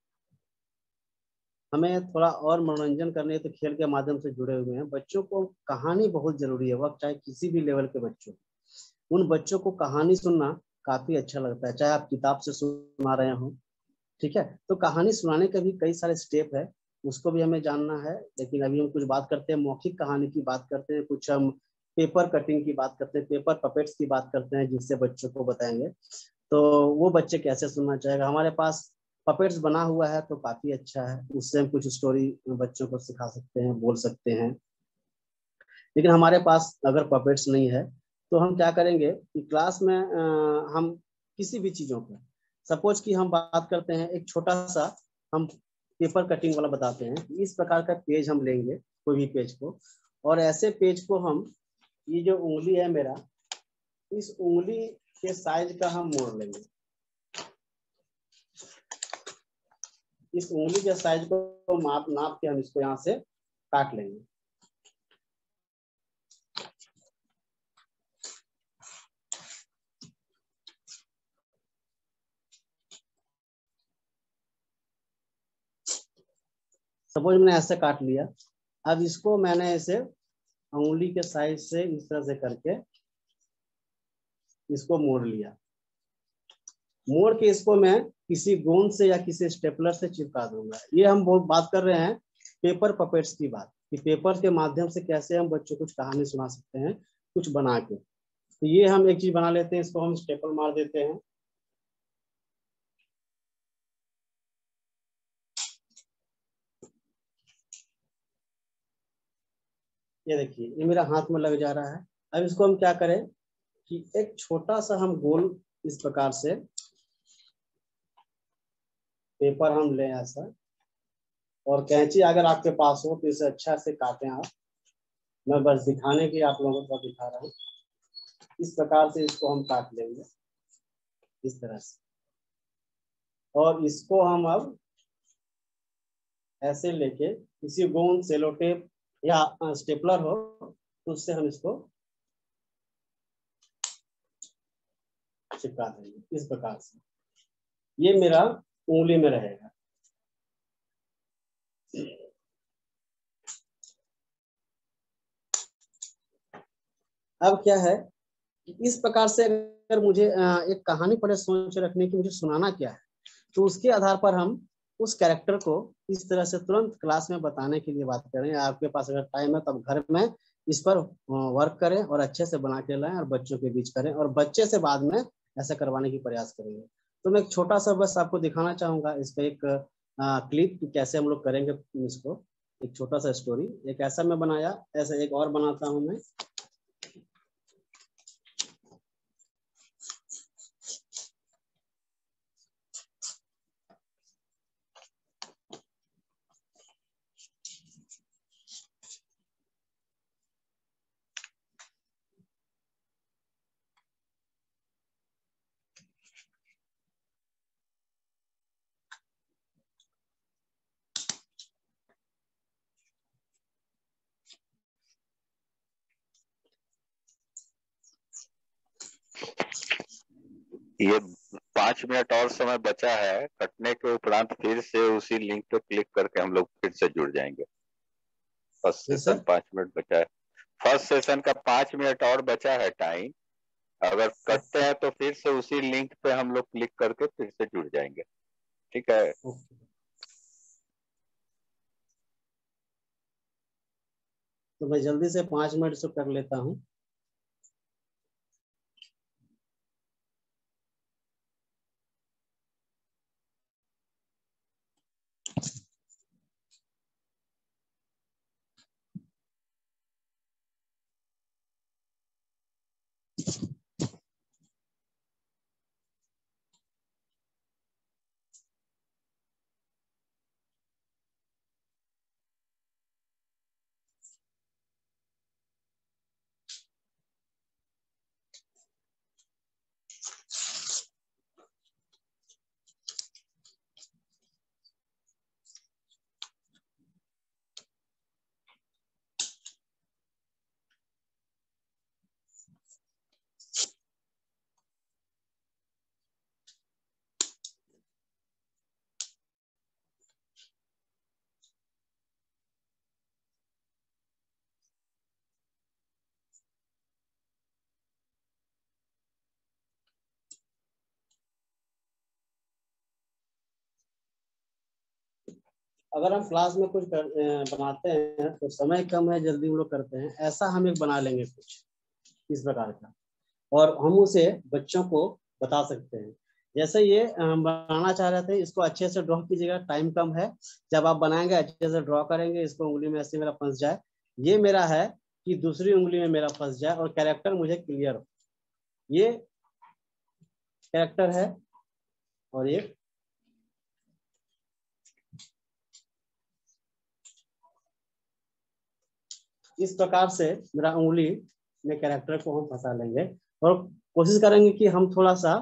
[SPEAKER 1] हमें थोड़ा और मनोरंजन करने, तो खेल के माध्यम से जुड़े हुए हैं। बच्चों को कहानी बहुत जरूरी है, वह चाहे किसी भी लेवल के बच्चों, उन बच्चों को कहानी सुनना काफी अच्छा लगता है, चाहे आप किताब से सुना रहे हो, ठीक है। तो कहानी सुनाने के भी कई सारे स्टेप है, उसको भी हमें जानना है। लेकिन अभी हम कुछ बात करते हैं मौखिक कहानी की बात करते हैं, कुछ हम पेपर कटिंग की बात करते हैं, पेपर पपेट्स की बात करते हैं, जिससे बच्चों को बताएंगे तो वो बच्चे कैसे सुनना चाहेगा। हमारे पास पपेट्स बना हुआ है तो काफी अच्छा है, उससे हम कुछ स्टोरी बच्चों को सिखा सकते हैं, बोल सकते हैं। लेकिन हमारे पास अगर पपेट्स नहीं है तो हम क्या करेंगे कि क्लास में आ, हम किसी भी चीजों को, सपोज कि हम बात करते हैं एक छोटा सा, हम पेपर कटिंग वाला बताते हैं। इस प्रकार का पेज हम लेंगे, कोई भी पेज को, और ऐसे पेज को हम, ये जो उंगली है मेरा, इस उंगली के साइज का हम मोड़ लेंगे, इस उंगली के साइज को माप नाप के हम इसको यहाँ से काट लेंगे। सपोज मैंने ऐसे काट लिया, अब इसको मैंने ऐसे उंगली के साइज से इस तरह से करके इसको मोड़ लिया। मोड़ के इसको मैं किसी गोंद से या किसी स्टेपलर से चिपका दूंगा। ये हम बहुत बात कर रहे हैं पेपर पपेट्स की बात, कि पेपर के माध्यम से कैसे हम बच्चों को कुछ कहानी सुना सकते हैं, कुछ बना के। तो ये हम एक चीज बना लेते हैं, इसको हम स्टेपल मार देते हैं। ये देखिए, ये मेरा हाथ में लग जा रहा है। अब इसको हम क्या करें कि एक छोटा सा हम गोल इस प्रकार से पेपर हम लें ऐसा, और कैंची अगर आपके पास हो तो इसे अच्छा से काटें आप। मैं बस दिखाने के आप लोगों को दिखा रहा हूँ। इस प्रकार से इसको हम काट लेंगे इस तरह से, और इसको हम अब ऐसे लेके किसी गोंद, सेलो टेप या स्टेपलर हो तो उससे हम इसको चिपका देंगे इस प्रकार से। ये मेरा उंगली में रहेगा। अब क्या है, इस प्रकार से अगर मुझे एक कहानी पढ़े सोच रखने की, मुझे सुनाना क्या है, तो उसके आधार पर हम उस कैरेक्टर को इस तरह से तुरंत क्लास में बताने के लिए बात करें। आपके पास अगर टाइम है तब घर में इस पर वर्क करें और अच्छे से बना के लाएं और बच्चों के बीच करें, और बच्चे से बाद में ऐसा करवाने की प्रयास करेंगे। तो मैं एक छोटा सा बस आपको दिखाना चाहूंगा इसका एक क्लिप, कैसे हम लोग करेंगे इसको। एक छोटा सा स्टोरी, एक ऐसा मैं बनाया, ऐसा एक और बनाता हूँ मैं।
[SPEAKER 3] ये पांच मिनट और समय बचा है, कटने के उपरांत फिर से उसी लिंक पे क्लिक करके हम लोग फिर से जुड़ जाएंगे। फर्स्ट सेशन पांच मिनट बचा है, फर्स्ट सेशन का पांच मिनट और बचा है टाइम। अगर कटते हैं तो फिर से उसी लिंक पे हम लोग क्लिक करके फिर से जुड़ जाएंगे, ठीक है।
[SPEAKER 1] तो मैं जल्दी से पांच मिनट से कर लेता हूँ। अगर हम क्लास में कुछ कर, बनाते हैं तो समय कम है, जल्दी हम लोग करते हैं, ऐसा हम एक बना लेंगे कुछ इस प्रकार का, और हम उसे बच्चों को बता सकते हैं। जैसे ये हम बनाना चाह रहे थे, इसको अच्छे से ड्रॉ कीजिएगा, टाइम कम है। जब आप बनाएंगे अच्छे से ड्रॉ करेंगे, इसको उंगली में ऐसे मेरा फंस जाए, ये मेरा है कि दूसरी उंगली में मेरा फंस जाए और कैरेक्टर मुझे क्लियर हो। ये कैरेक्टर है और ये इस प्रकार से मेरा उंगली में कैरेक्टर को हम फंसा लेंगे और कोशिश करेंगे कि हम थोड़ा सा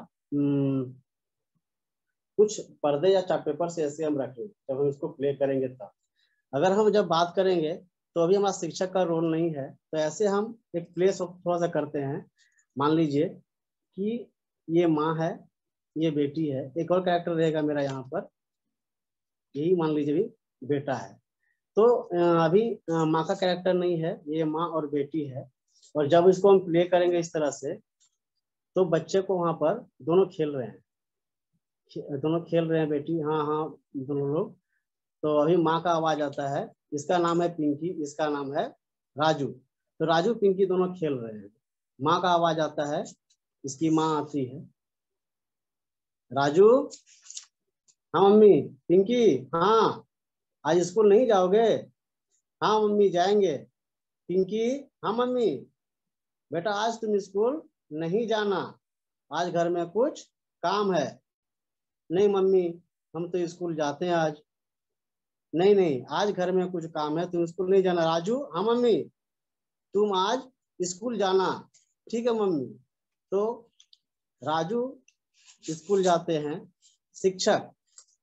[SPEAKER 1] कुछ पर्दे या चार्ट पेपर से ऐसे हम रखें जब हम इसको प्ले करेंगे तब। अगर हम जब बात करेंगे तो अभी हमारा शिक्षक का रोल नहीं है, तो ऐसे हम एक प्ले थोड़ा सा करते हैं। मान लीजिए कि ये माँ है, ये बेटी है, एक और कैरेक्टर रहेगा मेरा यहाँ पर, यही मान लीजिए भी बेटा है। तो अभी माँ का कैरेक्टर नहीं है, ये माँ और बेटी है, और जब इसको हम प्ले करेंगे इस तरह से तो बच्चे को वहां पर दोनों खेल रहे हैं, दोनों खेल रहे हैं बेटी, हाँ हाँ दोनों लोग। तो अभी माँ का आवाज आता है, इसका नाम है पिंकी, इसका नाम है राजू। तो राजू पिंकी दोनों खेल रहे हैं। माँ का आवाज आता है, इसकी माँ आती है, राजू, हाँ मम्मी, पिंकी, हाँ आज स्कूल नहीं जाओगे? हाँ मम्मी जाएंगे। पिंकी, हाँ मम्मी, बेटा आज तुम स्कूल नहीं जाना, आज घर में कुछ काम है। नहीं मम्मी, हम तो स्कूल जाते हैं आज। नहीं नहीं, आज घर में कुछ काम है, तुम स्कूल नहीं जाना। राजू, हाँ मम्मी, तुम आज स्कूल जाना। ठीक है मम्मी। तो राजू स्कूल जाते हैं। शिक्षक,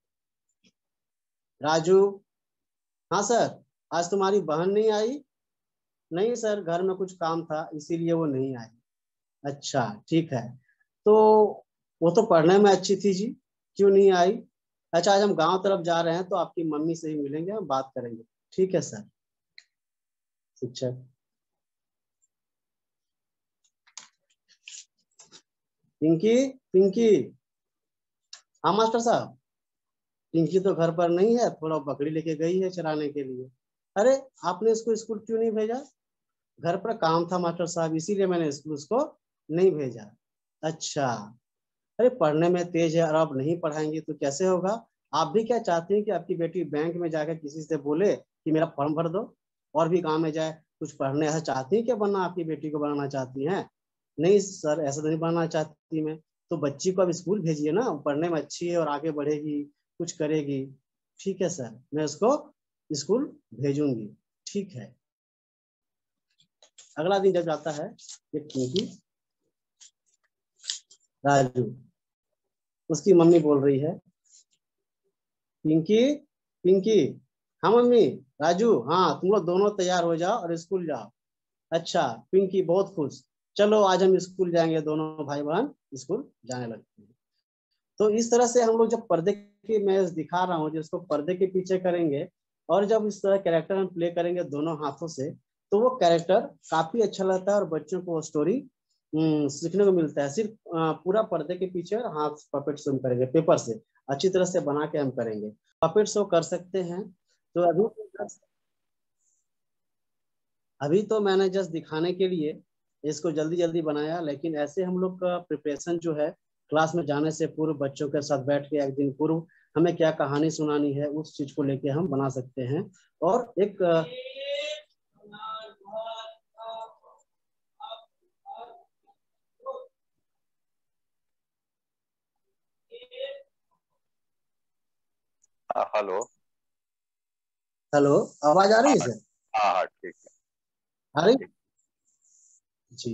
[SPEAKER 1] राजू, हाँ सर, आज तुम्हारी बहन नहीं आई? नहीं सर, घर में कुछ काम था इसीलिए वो नहीं आई। अच्छा ठीक है, तो वो तो पढ़ने में अच्छी थी जी, क्यों नहीं आई? अच्छा आज हम गांव तरफ जा रहे हैं तो आपकी मम्मी से ही मिलेंगे, हम बात करेंगे। ठीक है सर। शिक्षक, पिंकी, पिंकी, हाँ मास्टर साहब, पिंकी तो घर पर नहीं है, थोड़ा बकरी लेके गई है चराने के लिए। अरे आपने इसको स्कूल क्यों नहीं भेजा? घर पर काम था मास्टर साहब, इसीलिए मैंने स्कूल उसको नहीं भेजा। अच्छा, अरे पढ़ने में तेज है और आप नहीं पढ़ाएंगे तो कैसे होगा? आप भी क्या चाहते हैं कि आपकी बेटी बैंक में जाकर किसी से बोले कि मेरा फॉर्म भर दो और भी काम में जाए, कुछ पढ़ने ऐसा चाहती है क्या बनना? आपकी बेटी को बनाना चाहती हैं? नहीं सर, ऐसा तो नहीं बनना चाहती मैं। तो बच्ची को अब स्कूल भेजिए ना, पढ़ने में अच्छी है और आगे बढ़ेगी, कुछ करेगी। ठीक है सर, मैं उसको स्कूल भेजूंगी। ठीक है। अगला दिन जब जाता है, ये पिंकी, राजू, उसकी मम्मी बोल रही है, पिंकी, पिंकी, हाँ मम्मी, राजू, हाँ तुम लोग दोनों तैयार हो जाओ और स्कूल जाओ। अच्छा, पिंकी बहुत खुश, चलो आज हम स्कूल जाएंगे, दोनों भाई बहन स्कूल जाने लगते हैं। तो इस तरह से हम लोग जब पर्दे की मैं दिखा रहा हूँ, जिसको पर्दे के पीछे करेंगे और जब इस तरह कैरेक्टर हम प्ले करेंगे दोनों हाथों से, तो वो कैरेक्टर काफी अच्छा लगता है और बच्चों को वो स्टोरी सीखने को मिलता है। सिर्फ पूरा पर्दे के पीछे और हाथ पपेट शो करेंगे, पेपर से अच्छी तरह से बना के हम करेंगे। पपेट शो कर सकते हैं। तो अभी अभी तो मैंने जस्ट दिखाने के लिए इसको जल्दी जल्दी बनाया, लेकिन ऐसे हम लोग का प्रिपरेशन जो है क्लास में जाने से पूर्व बच्चों के साथ बैठ के एक दिन पूर्व हमें क्या कहानी सुनानी है उस चीज को लेके हम बना सकते हैं। और एक
[SPEAKER 3] हेलो
[SPEAKER 1] हेलो, आवाज आ रही है सर?
[SPEAKER 3] हाँ हाँ ठीक है,
[SPEAKER 1] आ रही जी।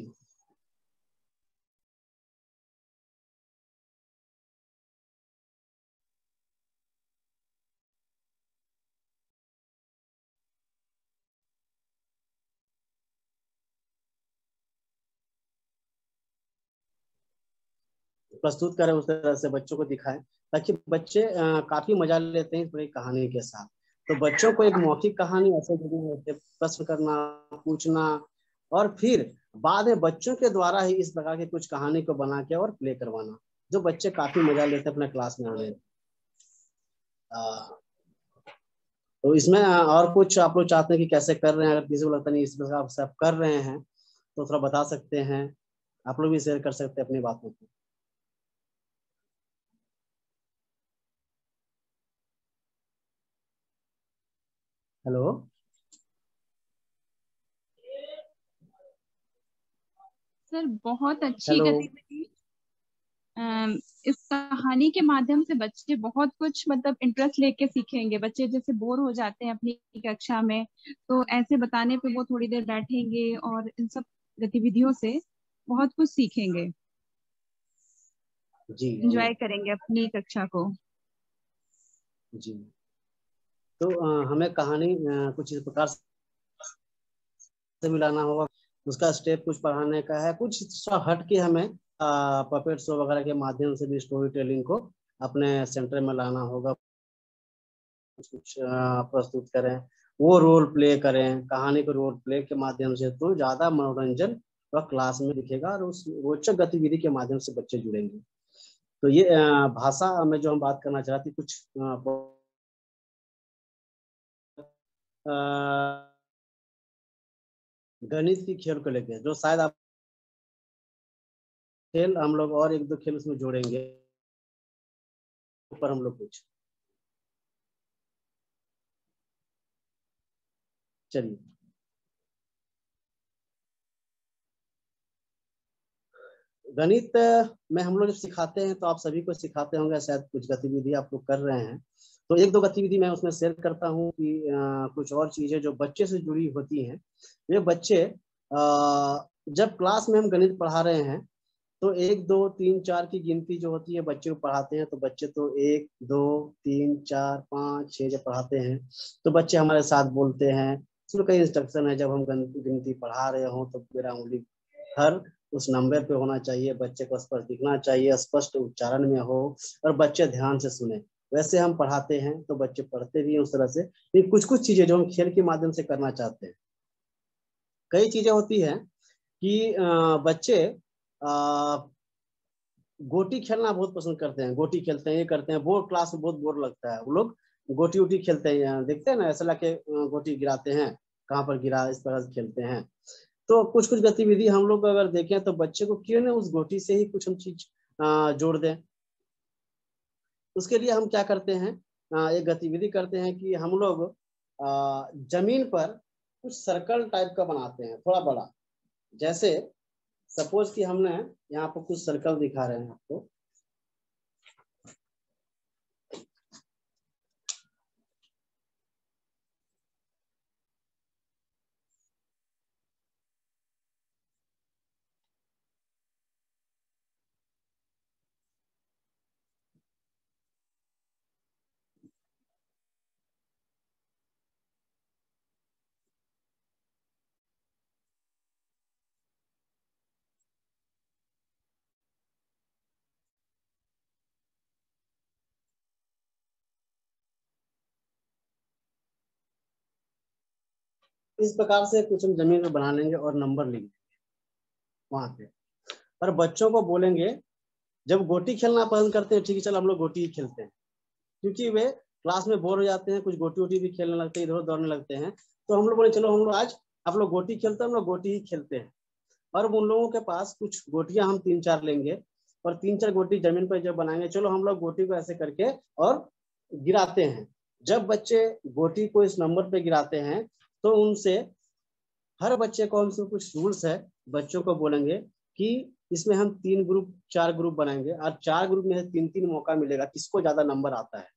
[SPEAKER 1] प्रस्तुत करें उस तरह से बच्चों को दिखाएं, ताकि बच्चे आ, काफी मजा लेते हैं पूरी कहानी के साथ। तो बच्चों को एक मौखिक कहानी ऐसे होते, प्रश्न करना, पूछना, और फिर बाद में बच्चों के द्वारा ही इस प्रकार की कुछ कहानी को बना के और प्ले करवाना, जो बच्चे काफी मजा लेते हैं अपने क्लास में आने। तो इसमें और कुछ आप लोग चाहते हैं कि कैसे कर रहे हैं? अगर किसी को लगता नहीं इस प्रकार से आप कर रहे हैं तो थोड़ा बता सकते हैं, आप लोग भी शेयर कर सकते हैं अपनी बातों को। हेलो
[SPEAKER 6] सर, बहुत अच्छी
[SPEAKER 1] हेलो
[SPEAKER 6] गतिविधि। अम, इस कहानी के माध्यम से बच्चे बहुत कुछ मतलब इंटरेस्ट लेके सीखेंगे। बच्चे जैसे बोर हो जाते हैं अपनी कक्षा में, तो ऐसे बताने पे वो थोड़ी देर बैठेंगे और इन सब गतिविधियों से बहुत कुछ सीखेंगे,
[SPEAKER 1] जी जी
[SPEAKER 6] एंजॉय करेंगे अपनी कक्षा को।
[SPEAKER 1] जी। तो आ, हमें कहानी आ, कुछ इस प्रकार से मिलाना होगा। उसका स्टेप कुछ पढ़ाने का है, कुछ सा हट के हमें पपेट शो वगैरह के माध्यम से भी स्टोरी टेलिंग को अपने सेंटर में लाना होगा। कुछ आ, प्रस्तुत करें, वो रोल प्ले करें, कहानी को रोल प्ले के माध्यम से, तो ज्यादा मनोरंजन वह क्लास में दिखेगा और उस रोचक गतिविधि के माध्यम से बच्चे जुड़ेंगे। तो ये आ, भाषा में जो हम बात करना चाहते कुछ आ, गणित की खेल को लेकर, जो शायद आप खेल हम लोग और एक दो खेल उसमें जोड़ेंगे ऊपर हम लोग कुछ। चलिए, गणित में हम लोग जब सिखाते हैं तो आप सभी को सिखाते होंगे, शायद कुछ गतिविधि आप लोग कर रहे हैं। तो एक दो गतिविधि मैं उसमें शेयर करता हूँ कि आ, कुछ और चीजें जो बच्चे से जुड़ी होती हैं। ये बच्चे आ, जब क्लास में हम गणित पढ़ा रहे हैं तो एक दो तीन चार की गिनती जो होती है बच्चे को पढ़ाते हैं, तो बच्चे तो एक दो तीन चार पाँच छः जब पढ़ाते हैं तो बच्चे हमारे साथ बोलते हैं। इसमें कई इंस्ट्रक्शन है, जब हम गिनती पढ़ा रहे हो तो मेरा उंगली हर उस नंबर पे होना चाहिए, बच्चे को स्पष्ट दिखना चाहिए, स्पष्ट उच्चारण में हो और बच्चे ध्यान से सुने। वैसे हम पढ़ाते हैं तो बच्चे पढ़ते भी हैं उस तरह से। लेकिन कुछ कुछ चीजें जो हम खेल के माध्यम से करना चाहते हैं, कई चीजें होती हैं कि अ, बच्चे आ, गोटी खेलना बहुत पसंद करते हैं, गोटी खेलते हैं, ये करते हैं, बोर क्लास में बहुत बोर लगता है, वो लोग गोटी उटी खेलते हैं, देखते हैं ना ऐसा लाके गोटी गिराते हैं, कहाँ पर गिरा, इस तरह से खेलते हैं। तो कुछ कुछ गतिविधि हम लोग अगर देखें तो बच्चे को क्यों ना उस गोटी से ही कुछ हम चीज जोड़ दें। उसके लिए हम क्या करते हैं, एक गतिविधि करते हैं कि हम लोग जमीन पर कुछ सर्कल टाइप का बनाते हैं, थोड़ा बड़ा। जैसे सपोज कि हमने यहाँ पर कुछ सर्कल दिखा रहे हैं आपको, इस प्रकार से कुछ हम जमीन पर बना लेंगे और नंबर लिख देंगे वहां पे। और बच्चों को बोलेंगे, जब गोटी खेलना पसंद करते हैं, ठीक है चलो हम लोग गोटी ही खेलते हैं, क्योंकि वे क्लास में बोर हो जाते हैं, कुछ गोटी वोटी भी खेलने लगते हैं, इधर दौड़ने लगते हैं, तो हम लोग बोले चलो हम लोग आज आप लोग गोटी खेलते हैं, हम लोग गोटी ही खेलते हैं। और उन लोगों के पास कुछ गोटियां हम तीन चार लेंगे और तीन चार गोटी जमीन पर जब बनाएंगे, चलो हम लोग गोटी को ऐसे करके और गिराते हैं। जब बच्चे गोटी को इस नंबर पे गिराते हैं तो उनसे हर बच्चे को हमसे कुछ रूल्स है, बच्चों को बोलेंगे कि इसमें हम तीन ग्रुप चार ग्रुप बनाएंगे और चार ग्रुप में तीन तीन मौका मिलेगा, किसको ज्यादा नंबर आता है।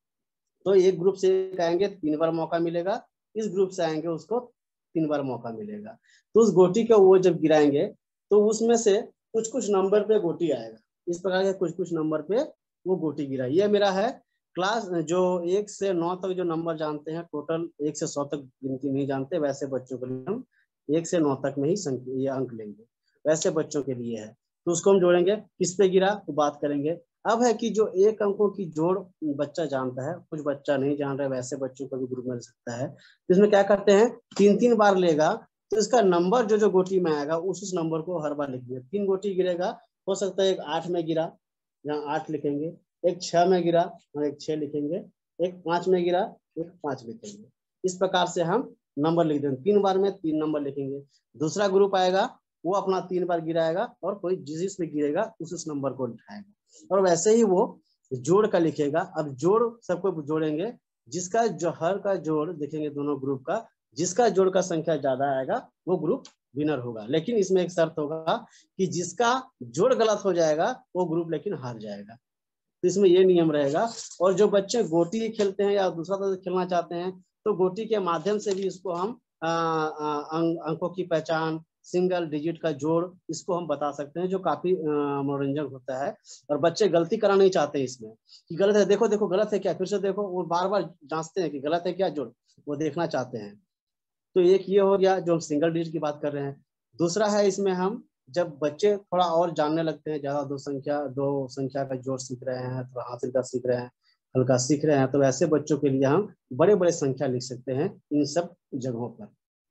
[SPEAKER 1] तो एक ग्रुप से आएंगे तीन बार मौका मिलेगा, इस ग्रुप से आएंगे उसको तीन बार मौका मिलेगा। तो उस गोटी को वो जब गिराएंगे तो उसमें से कुछ कुछ नंबर पे गोटी आएगा, इस प्रकार के कुछ कुछ नंबर पे वो गोटी गिरा। ये मेरा है क्लास जो एक से नौ तक जो नंबर जानते हैं, टोटल एक से सौ तक गिनती नहीं जानते, वैसे बच्चों के लिए हम एक से नौ तक में ही ये अंक लेंगे, वैसे बच्चों के लिए है। तो उसको हम जोड़ेंगे, किस पे गिरा तो बात करेंगे। अब है कि जो एक अंकों की जोड़ बच्चा जानता है, कुछ बच्चा नहीं जान रहा है, वैसे बच्चों को भी ग्रुप मिल सकता है। तो इसमें क्या करते हैं, तीन तीन बार लेगा तो इसका नंबर जो जो गोटी में आएगा उस उस नंबर को हर बार लिखेंगे। तीन गोटी गिरेगा, हो सकता है एक आठ में गिरा, यहाँ आठ लिखेंगे, एक छह में गिरा और एक छह लिखेंगे, एक पांच में गिरा एक पांच लिखेंगे। इस प्रकार से हम नंबर लिख देंगे, तीन बार में तीन नंबर लिखेंगे। दूसरा ग्रुप आएगा वो अपना तीन बार गिराएगा और कोई जिस पे गिरेगा उस उस नंबर को लिखाएगा, और वैसे ही वो जोड़ का लिखेगा। अब जोड़ सबको जोड़ेंगे, जिसका जो हर का जोड़ देखेंगे दोनों ग्रुप का, जिसका जोड़ का संख्या ज्यादा आएगा वो ग्रुप विनर होगा। लेकिन इसमें एक शर्त होगा कि जिसका जोड़ गलत हो जाएगा वो ग्रुप लेकिन हार जाएगा। तो इसमें ये नियम रहेगा। और जो बच्चे गोटी खेलते हैं या दूसरा तरह खेलना चाहते हैं तो गोटी के माध्यम से भी इसको हम आ, आ, अंक, अंकों की पहचान, सिंगल डिजिट का जोड़, इसको हम बता सकते हैं, जो काफी मनोरंजक होता है। और बच्चे गलती कराना नहीं चाहते इसमें कि गलत है, देखो देखो गलत है क्या, फिर से देखो, वो बार बार जांचते हैं कि गलत है क्या जोड़, वो देखना चाहते हैं। तो एक ये हो गया जो हम सिंगल डिजिट की बात कर रहे हैं। दूसरा है इसमें हम जब बच्चे थोड़ा और जानने लगते हैं, ज्यादा दो संख्या दो संख्या का जोड़ सीख रहे हैं, थोड़ा हासिल का सीख रहे हैं, हल्का सीख रहे हैं, तो ऐसे बच्चों के लिए हम बड़े बड़े संख्या लिख सकते हैं इन सब जगहों पर,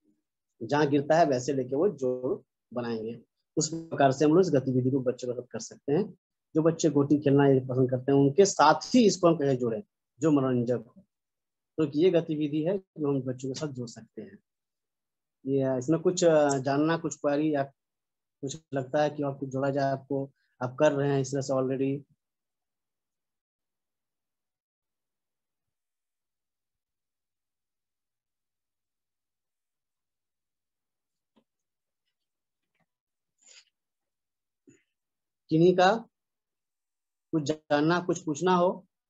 [SPEAKER 1] जहाँ गिरता है वैसे लेके वो जोड़ बनाएंगे। उस प्रकार से हम लोग इस गतिविधि को बच्चों के साथ कर सकते हैं। जो बच्चे गोटी खेलना ये पसंद करते हैं उनके साथ ही इसको हम कहे जोड़े जो मनोरंजक हो। तो ये गतिविधि है जो हम बच्चों के साथ जोड़ सकते हैं। ये इसमें कुछ जानना, कुछ क्वेरी या कुछ लगता है कि और कुछ जोड़ा जाए आपको, आप कर रहे हैं इस तरह से ऑलरेडी? किन्हीं का कुछ जानना, कुछ पूछना हो?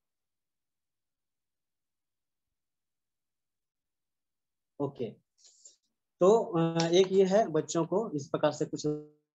[SPEAKER 1] ओके, तो एक ये है बच्चों को इस प्रकार से कुछ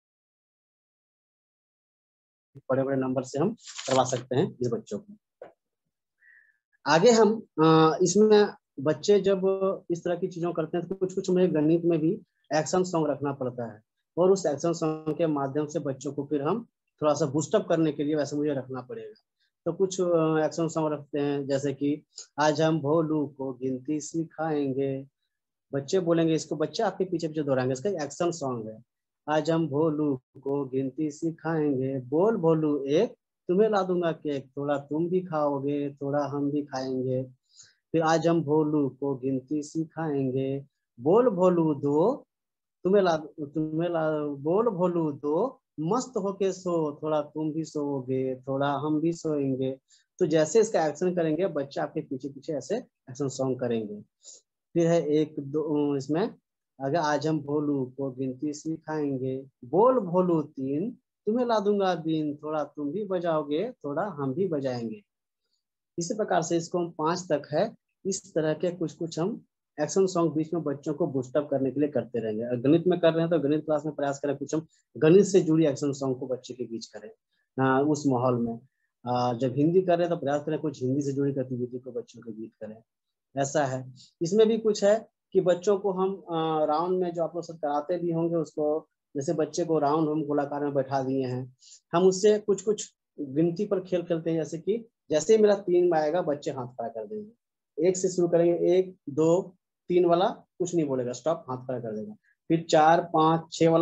[SPEAKER 1] बड़े बड़े नंबर से हम करवा सकते हैं इस बच्चों को। आगे हम इसमें बच्चे जब इस तरह की चीजों करते हैं तो कुछ कुछ हमें गणित में भी एक्शन सॉन्ग रखना पड़ता है, और उस एक्शन सॉन्ग के माध्यम से बच्चों को फिर हम थोड़ा सा बूस्टअप करने के लिए वैसे मुझे रखना पड़ेगा। तो कुछ एक्शन सॉन्ग रखते हैं, जैसे कि आज हम भोलू को गिनती सिखाएंगे। बच्चे बोलेंगे इसको, बच्चे आपके पीछे पीछे दोहराएंगे, इसका एक्शन सॉन्ग है। आज हम भोलू को गिनती सिखाएंगे, बोल भोलू एक तुम्हें ला दूंगा केक, थोड़ा तुम भी खाओगे थोड़ा हम भी खाएंगे। फिर आज हम भोलू को गिनती सिखाएंगे, बोल भोलू दो तुम्हें ला तुम्हें ला बोल भोलू दो मस्त होके सो, थोड़ा तुम भी सोओगे थोड़ा हम भी सोएंगे। तो जैसे इसका एक्शन करेंगे बच्चे आपके पीछे पीछे ऐसे एक्शन सॉन्ग करेंगे। फिर है एक दो, इसमें अगर आज हम भोलू को गिनती सिखाएंगे, बोल भोलू तीन तुम्हें ला दूंगा बीन, थोड़ा तुम भी बजाओगे थोड़ा हम भी बजाएंगे। इसी प्रकार से इसको हम पांच तक है, इस तरह के कुछ कुछ हम एक्शन सॉन्ग बीच में बच्चों को बूस्टअप करने के लिए करते रहेंगे। अगर गणित में कर रहे हैं तो गणित क्लास में प्रयास करें कुछ हम गणित से जुड़ी एक्शन सॉन्ग को बच्चे के बीच करें आ, उस माहौल में। आ, जब हिंदी कर रहे हैं तो प्रयास करें कुछ हिंदी से जुड़ी गतिविधि को बच्चों के बीच करें। ऐसा है। इसमें भी कुछ है कि बच्चों को हम राउंड में जो आप लोग सब कराते भी होंगे उसको, जैसे बच्चे को राउंड हम गोलाकार में बैठा दिए हैं, हम उससे कुछ कुछ गिनती पर खेल खेलते हैं। जैसे कि जैसे ही मेरा तीन आएगा बच्चे हाथ खड़ा कर देंगे, एक से शुरू करेंगे, एक दो तीन वाला कुछ नहीं बोलेगा, स्टॉप, हाथ खड़ा कर देगा। फिर चार पाँच छह वाला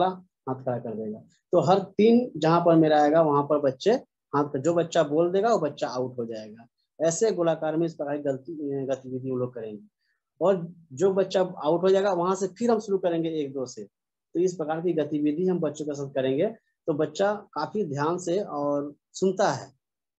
[SPEAKER 1] हाथ खड़ा कर देगा। तो हर तीन जहां पर मेरा आएगा वहां पर बच्चे हाथ, जो बच्चा बोल देगा वो बच्चा आउट हो जाएगा। ऐसे गोलाकार में इस प्रकार की गलती गतिविधि वो लोग करेंगे, और जो बच्चा आउट हो जाएगा वहां से फिर हम शुरू करेंगे एक दो से। तो इस प्रकार की गतिविधि हम बच्चों के साथ करेंगे तो बच्चा काफी ध्यान से और सुनता है,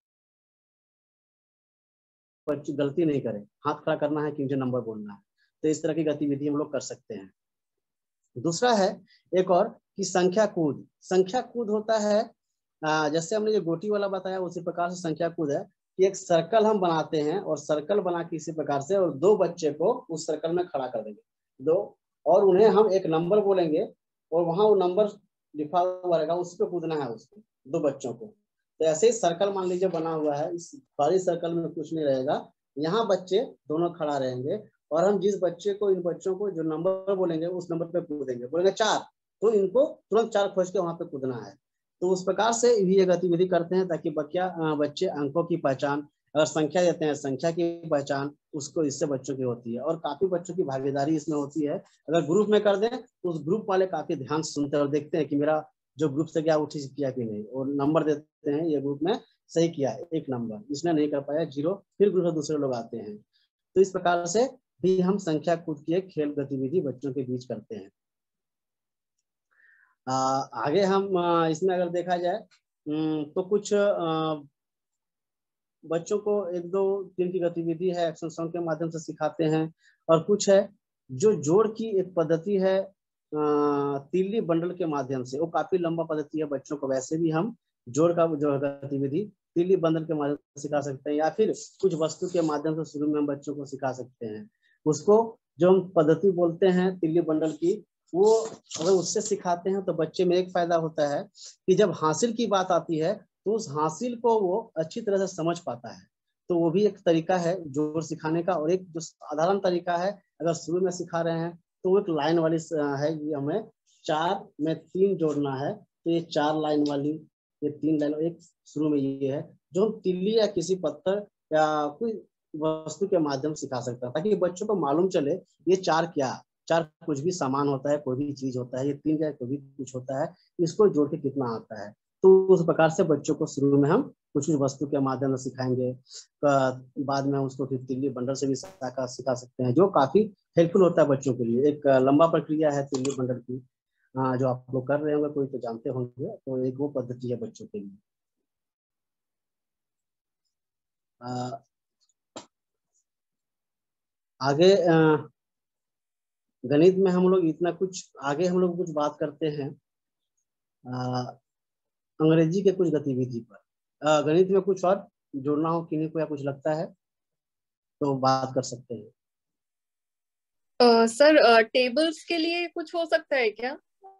[SPEAKER 1] बच्चे गलती नहीं करे, हाथ खड़ा करना है कि मुझे नंबर बोलना है। तो इस तरह की गतिविधि हम लोग कर सकते हैं। दूसरा है एक और कि संख्या कूद। संख्या कूद होता है आ, जैसे हमने जो गोटी वाला बताया उसी प्रकार से संख्या कूद है कि एक सर्कल हम बनाते हैं और सर्कल बना के इसी प्रकार से, और दो बच्चे को उस सर्कल में खड़ा कर देंगे दो, और उन्हें हम एक नंबर बोलेंगे और वहां वो नंबर लिखा हुआ रहेगा, उस पर कूदना है उसको, दो बच्चों को। तो ऐसे ही सर्कल मान लीजिए बना हुआ है, इस सारी सर्कल में कुछ नहीं रहेगा, यहाँ बच्चे दोनों खड़ा रहेंगे और हम जिस बच्चे को, इन बच्चों को जो नंबर बोलेंगे उस नंबर पे कूदेंगे, बोलेंगे चार, तो इनको तुरंत चार खोज के वहां पे कूदना है। तो उस प्रकार से भी ये गतिविधि करते हैं ताकि बच्चा बच्चे अंकों की पहचान, अगर संख्या देते हैं संख्या की पहचान उसको, इससे बच्चों की होती है और काफी बच्चों की भागीदारी इसमें होती है। अगर ग्रुप में कर दें तो उस ग्रुप वाले काफी ध्यान से सुनते हैं और देखते हैं कि मेरा जो ग्रुप से गया वो ठीक किया कि नहीं, और नंबर देते हैं ये ग्रुप में सही किया एक नंबर, इसने नहीं कर पाया जीरो, फिर ग्रुप से दूसरे लोग आते हैं। तो इस प्रकार से भी हम संख्या कूद की एक खेल गतिविधि बच्चों के बीच करते हैं। आ, आगे हम आ, इसमें अगर देखा जाए तो कुछ आ, बच्चों को एक दो दिन की गतिविधि है एक्शन सॉन्ग के माध्यम से सिखाते हैं, और कुछ है जो जोड़ की एक पद्धति है तीली बंडल के माध्यम से, वो काफी लंबा पद्धति है बच्चों को, वैसे भी हम जोड़ का जो गतिविधि तीली बंडल के माध्यम से सिखा सकते हैं, या फिर कुछ वस्तु के माध्यम से शुरू में हम बच्चों को सिखा सकते हैं। उसको जो हम पद्धति बोलते हैं तीली बंडल की, वो अगर उससे सिखाते हैं तो बच्चे में एक फायदा होता है कि जब हासिल की बात आती है तो उस हासिल को वो अच्छी तरह से समझ पाता है। तो वो भी एक तरीका है जोड़ सिखाने का। और एक जो साधारण तरीका है, अगर शुरू में सिखा रहे हैं तो वो एक लाइन वाली है, ये हमें चार में तीन जोड़ना है, तो ये चार लाइन वाली, ये तीन लाइन, एक शुरू में ये है जो हम तिल्ली या किसी पत्थर या कोई वस्तु के माध्यम से सिखा सकते हैं, ताकि बच्चों को मालूम चले ये चार क्या, चार कुछ भी सामान होता है, कोई भी चीज होता है, ये तीन क्या कोई भी कुछ होता है, इसको जोड़ के कितना आता है। तो उस प्रकार से बच्चों को शुरू में हम कुछ कुछ वस्तु के माध्यम से सिखाएंगे, बाद में उसको फिर तिल्ली बंडल से भी सिखा सिखा सकते हैं, जो काफी हेल्पफुल होता है बच्चों के लिए। एक लंबा प्रक्रिया है तिल्ली बंडल की, जो आप लोग कर रहे होंगे, कोई तो जानते होंगे, तो एक वो पद्धति है बच्चों के लिए। आ, आगे आ, गणित में हम लोग इतना कुछ, आगे हम लोग कुछ बात करते हैं आ, अंग्रेजी के कुछ गतिविधि पर। गणित में कुछ और जोड़ना हो किन्हीं को या कुछ लगता है तो बात कर सकते हैं।
[SPEAKER 7] uh, सर टेबल्स के लिए कुछ हो सकता है क्या?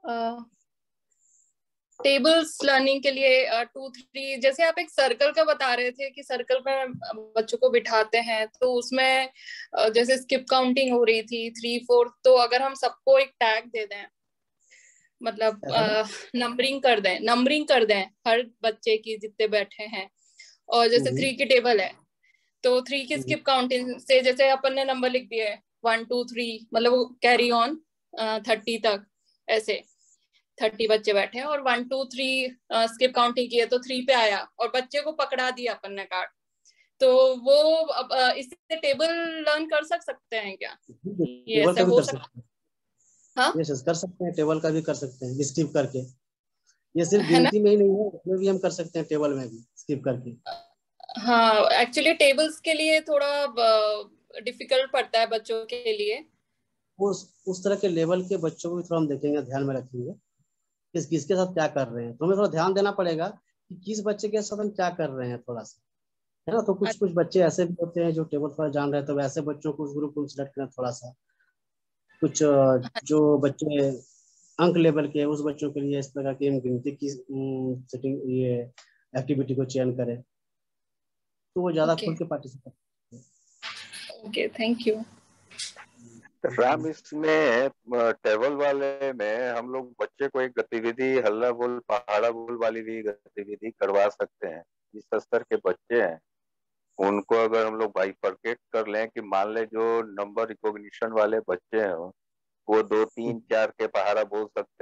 [SPEAKER 7] टेबल्स uh, लर्निंग के लिए टू थ्री, जैसे आप एक सर्कल का बता रहे थे कि सर्कल में बच्चों को बिठाते हैं, तो उसमें uh, जैसे स्किप काउंटिंग हो रही थी थ्री फोर, तो अगर हम सबको एक टैग दे दें, मतलब नंबरिंग कर दें नंबरिंग कर दें हर बच्चे की जितने बैठे हैं, और जैसे थ्री की टेबल है तो थ्री की स्किप काउंटिंग से जैसे अपन ने नंबर लिख दिए वन टू थ्री, मतलब वो कैरी ऑन थर्टी तक, ऐसे थर्टी बच्चे बैठे हैं और one two three skip counting की है तो थ्री पे आया और बच्चे को पकड़ा दिया अपन ने कार्ड, तो वो अब इससे टेबल लर्न कर सक सकते हैं क्या? ये ऐसे हो सकता है? हाँ,
[SPEAKER 1] यस कर सकते हैं, टेबल का भी कर सकते हैं स्किप करके। ये सिर्फ गिनती में ही नहीं है, उसमें भी हम कर सकते हैं, टेबल में भी स्किप करके।
[SPEAKER 7] हाँ, एक्चुअली टेबल्स के लिए थोड़ा डिफिकल्ट पड़ता है बच्चों के लिए।
[SPEAKER 1] उस उस तरह के लेवल के बच्चों को भी थोड़ा हम देखेंगे, ध्यान में रखेंगे किस किसके साथ क्या कर रहे हैं, तो हमें थोड़ा ध्यान देना पड़ेगा कि किस बच्चे के साथ हम क्या कर रहे हैं थोड़ा सा, है ना। तो कुछ कुछ बच्चे ऐसे भी होते हैं जो टेबल थोड़ा जान रहे हैं, तो वैसे बच्चों को उस ग्रुप को सिलेक्ट करना थोड़ा सा। कुछ जो बच्चे अंक लेवल के, उस बच्चों के लिए इस प्रकार की गिनती की सेटिंग, ये एक्टिविटी को चयन करें तो वो ज्यादा खुल के participate.
[SPEAKER 7] Okay, thank you.
[SPEAKER 3] Ram, इसमें टेबल वाले में हम लोग बच्चे को एक गतिविधि हल्ला बोल पहाड़ा बोल वाली भी गतिविधि करवा सकते हैं। जिस स्तर के बच्चे हैं उनको अगर हम लोग बाइफरकेट कर लें कि मान ले जो नंबर रिकॉग्निशन वाले बच्चे हैं वो दो तीन चार के पहाड़ा बोल सकते हैं,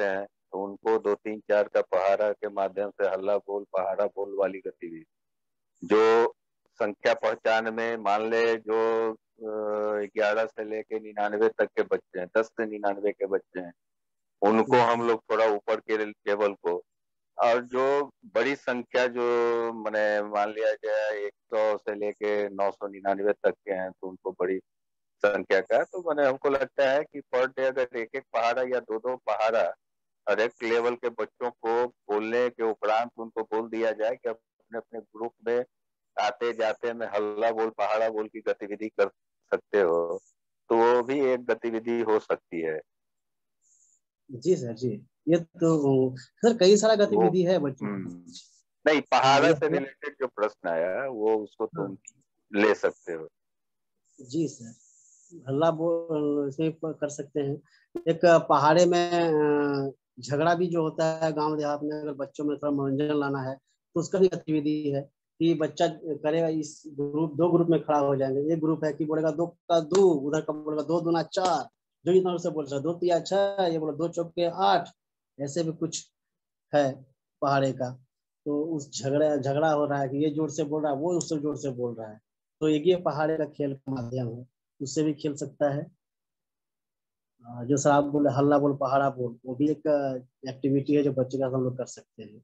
[SPEAKER 3] तो उनको दो तीन चार का पहाड़ा के माध्यम से हल्ला बोल पहाड़ा बोल वाली गतिविधि, जो संख्या पहचान में मान ले जो ग्यारह से लेके निन्यानवे तक के बच्चे हैं, दस से निन्यानवे के बच्चे हैं, उनको हम लोग थोड़ा ऊपर के लेवल को, और जो बड़ी संख्या जो मैंने मान लिया जाए एक सौ से लेके नौ सौ निन्यानवे तक के हैं, तो उनको बड़ी संख्या का, तो मैंने हमको लगता है कि पर डे अगर एक एक पहाड़ा या दो दो पहाड़ा हर एक लेवल के बच्चों को बोलने के उपरांत उनको बोल दिया जाए कि अपने अपने ग्रुप में आते जाते में हल्ला बोल पहाड़ा बोल की गतिविधि कर सकते हो, तो वो भी एक गतिविधि हो सकती है।
[SPEAKER 1] जी सर जी, ये तो सर कई सारा गतिविधि है बच्चों।
[SPEAKER 3] नहीं, पहाड़ा से रिलेटेड जो प्रश्न आया वो उसको तुम ले सकते हो।
[SPEAKER 1] जी सर, हल्ला बोल इसमें कर सकते हैं। एक पहाड़े में झगड़ा भी जो होता है गांव देहात में, अगर बच्चों में थोड़ा मनोरंजन लाना है तो उसका भी गतिविधि है कि बच्चा करेगा, इस ग्रुप दो ग्रुप में खड़ा हो जाएंगे, एक ग्रुप है कि बोलेगा दो का दो, उधर का बोलेगा दो दूना चार, जो इधर से बोल रहा है दो तिया छह, ये बोला दो चौके आठ, ऐसे भी कुछ है पहाड़े का। तो उस झगड़ा झगड़ा हो रहा है कि ये जोर से बोल रहा है, वो उससे जोर से बोल रहा है, तो एक ये पहाड़े का खेल का माध्यम है, उससे भी खेल सकता है। जो सर आप बोले हल्ला बोल पहाड़ा बोल, वो भी एक एक्टिविटी है जो बच्चे का हम लोग कर सकते हैं।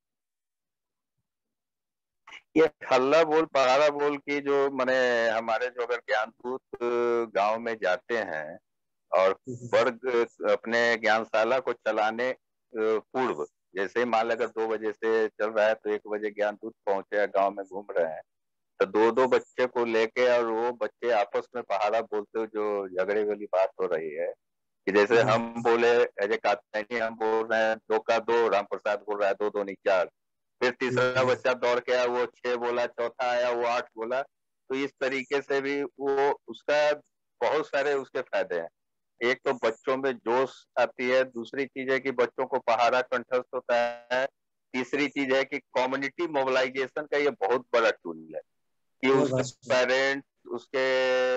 [SPEAKER 3] ये हल्ला बोल पहाड़ा बोल की जो माने हमारे जो अगर ज्ञानपूत गांव में जाते हैं और वर्ग अपने ज्ञानशाला को चलाने पूर्व, जैसे मान अगर दो बजे से चल रहा है तो एक बजे ज्ञानपूत पहुंचे गांव में घूम रहे हैं, तो दो दो बच्चे को लेके और वो बच्चे आपस में पहाड़ा बोलते हुए जो झगड़े वाली बात हो रही है कि जैसे हम बोले अजय कात्यायनी हम बोल रहे हैं दो का दो, राम प्रसाद बोल रहा है दो दो नहीं चार, फिर तीसरा बच्चा दौड़ के आया वो छह बोला, चौथा आया वो आठ बोला, तो इस तरीके से भी वो उसका बहुत सारे उसके फायदे हैं। एक तो बच्चों में जोश आती है, दूसरी चीज है कि बच्चों को पहाड़ा कंठस्थ होता है, तीसरी चीज है कि कम्युनिटी मोबिलाइजेशन का ये बहुत बड़ा टूल है कि उसके पेरेंट्स, उसके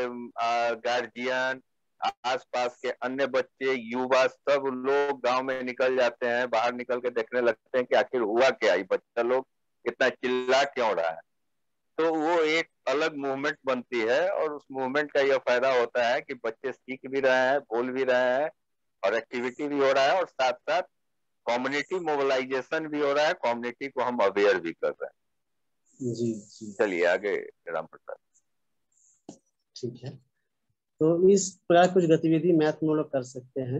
[SPEAKER 3] गार्जियन, आसपास के अन्य बच्चे, युवा सब लोग गांव में निकल जाते हैं, बाहर निकल के देखने लगते हैं कि आखिर हुआ क्या, ये बच्चा लोग इतना चिल्ला क्यों रहा है, तो वो एक अलग मूवमेंट बनती है और उस मूवमेंट का यह फायदा होता है कि बच्चे सीख भी रहे हैं, बोल भी रहे हैं और एक्टिविटी भी हो रहा है और साथ साथ कम्युनिटी मोबिलाइजेशन भी हो रहा है, कम्युनिटी को हम अवेयर भी कर रहे हैं।
[SPEAKER 1] जी जी,
[SPEAKER 3] चलिए आगे राम प्रसाद।
[SPEAKER 1] ठीक है, तो इस प्रकार कुछ गतिविधि मैथ में लोग कर सकते हैं।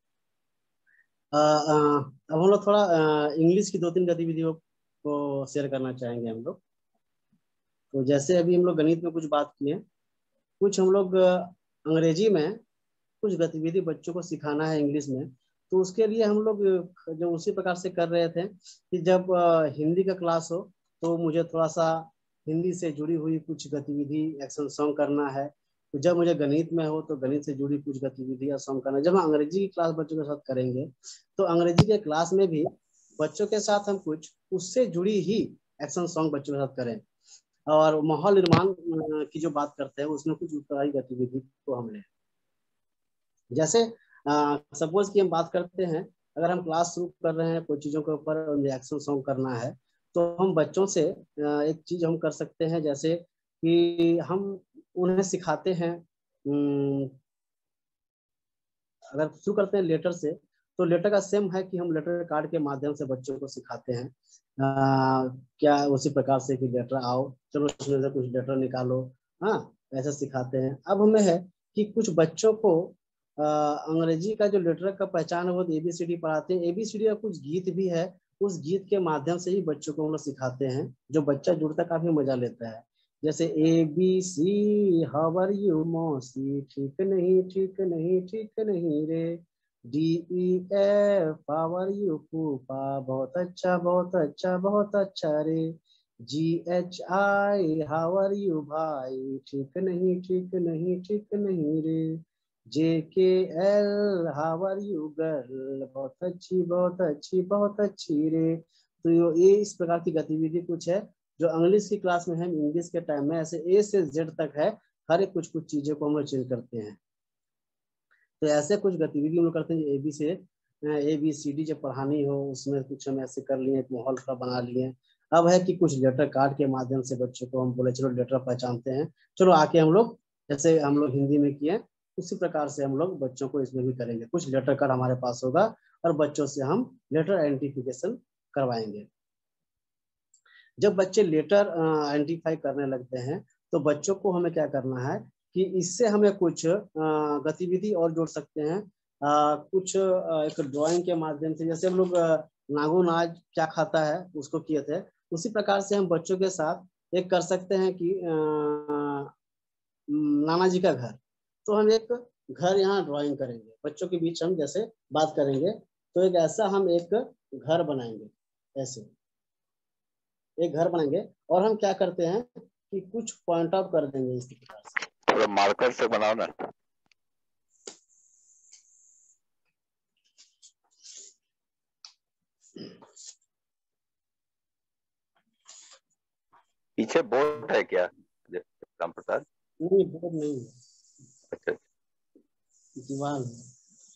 [SPEAKER 1] आ, आ, अब हम लोग थोड़ा इंग्लिश की दो तीन गतिविधियों को शेयर करना चाहेंगे हम लोग। तो जैसे अभी हम लोग गणित में कुछ बात किए, कुछ हम लोग अंग्रेजी में कुछ गतिविधि बच्चों को सिखाना है इंग्लिश में, तो उसके लिए हम लोग जो उसी प्रकार से कर रहे थे कि जब हिंदी का क्लास हो तो मुझे थोड़ा सा हिंदी से जुड़ी हुई कुछ गतिविधि एक्शन सॉन्ग करना है, तो जब मुझे गणित में हो तो गणित से जुड़ी कुछ गतिविधि या सॉन्ग करना है। जब हम अंग्रेजी की क्लास बच्चों के साथ करेंगे तो अंग्रेजी के क्लास में भी बच्चों के साथ हम कुछ उससे जुड़ी ही एक्शन सॉन्ग बच्चों के साथ करें, और माहौल निर्माण की जो बात करते हैं उसमें कुछ उत्तराई गतिविधि को हम लें। जैसे सपोज कि हम बात करते हैं, अगर हम क्लास शुरू कर रहे हैं कोई चीज़ों के ऊपर एक्शन सॉन्ग करना है, तो हम बच्चों से एक चीज़ हम कर सकते हैं, जैसे कि हम उन्हें सिखाते हैं, अगर शुरू करते हैं लेटर से, तो लेटर का सेम है कि हम लेटर कार्ड के माध्यम से बच्चों को सिखाते हैं आ, क्या उसी प्रकार से कि लेटर आओ, चलो उसमें से कुछ लेटर निकालो, हाँ ऐसा सिखाते हैं। अब हमें है कि कुछ बच्चों को आ, अंग्रेजी का जो लेटर का पहचान है वो ए बी सी डी पढ़ाते हैं, ए बी सी डी का कुछ गीत भी है, उस गीत के माध्यम से ही बच्चों को हम लोग सिखाते हैं, जो बच्चा जुड़ता काफी मजा लेता है। जैसे A B C how are you मौसी, ठीक नहीं ठीक नहीं ठीक नहीं रे, D E F how are you फूफा, बहुत अच्छा बहुत अच्छा बहुत अच्छा रे, G H I how are you भाई, ठीक नहीं ठीक नहीं ठीक नहीं रे, J K L how are you girl, बहुत अच्छी बहुत अच्छी बहुत अच्छी रे। तो ये इस प्रकार की गतिविधि कुछ है जो इंग्लिश की क्लास में है, इंग्लिश के टाइम में ऐसे ए से जेड तक है, हर एक कुछ कुछ चीजों को हम लोग चेंज करते हैं। तो ऐसे कुछ गतिविधि हम लोग करते हैं जो ए बी से ए बी सी डी जब पढ़ानी हो उसमें कुछ हम ऐसे कर लिए, माहौल का बना लिए। अब है कि कुछ लेटर कार्ड के माध्यम से बच्चों को हम बोले चलो लेटर पहचानते हैं, चलो आके हम लोग जैसे हम लोग हिंदी में किए उसी प्रकार से हम लोग बच्चों को इसमें भी करेंगे। कुछ लेटर कार्ड हमारे पास होगा और बच्चों से हम लेटर आइडेंटिफिकेशन करवाएंगे। जब बच्चे लेटर आइडेंटिफाई करने लगते हैं तो बच्चों को हमें क्या करना है कि इससे हमें कुछ गतिविधि और जोड़ सकते हैं। आ, कुछ आ, एक ड्राइंग के माध्यम से, जैसे हम लोग नागो नाच क्या खाता है उसको किए थे, उसी प्रकार से हम बच्चों के साथ एक कर सकते हैं कि आ, नाना जी का घर। तो हम एक घर यहाँ ड्राइंग करेंगे, बच्चों के बीच हम जैसे बात करेंगे तो एक ऐसा हम एक घर बनाएंगे, ऐसे एक घर बनाएंगे और हम क्या करते हैं कि कुछ पॉइंट आउट कर देंगे इस प्रकार से,
[SPEAKER 3] मार्कर से बनाओ ना। पीछे बोर्ड है क्या राम प्रसाद?
[SPEAKER 1] नहीं बोर्ड नहीं है।
[SPEAKER 3] अच्छा,
[SPEAKER 1] दीवार है।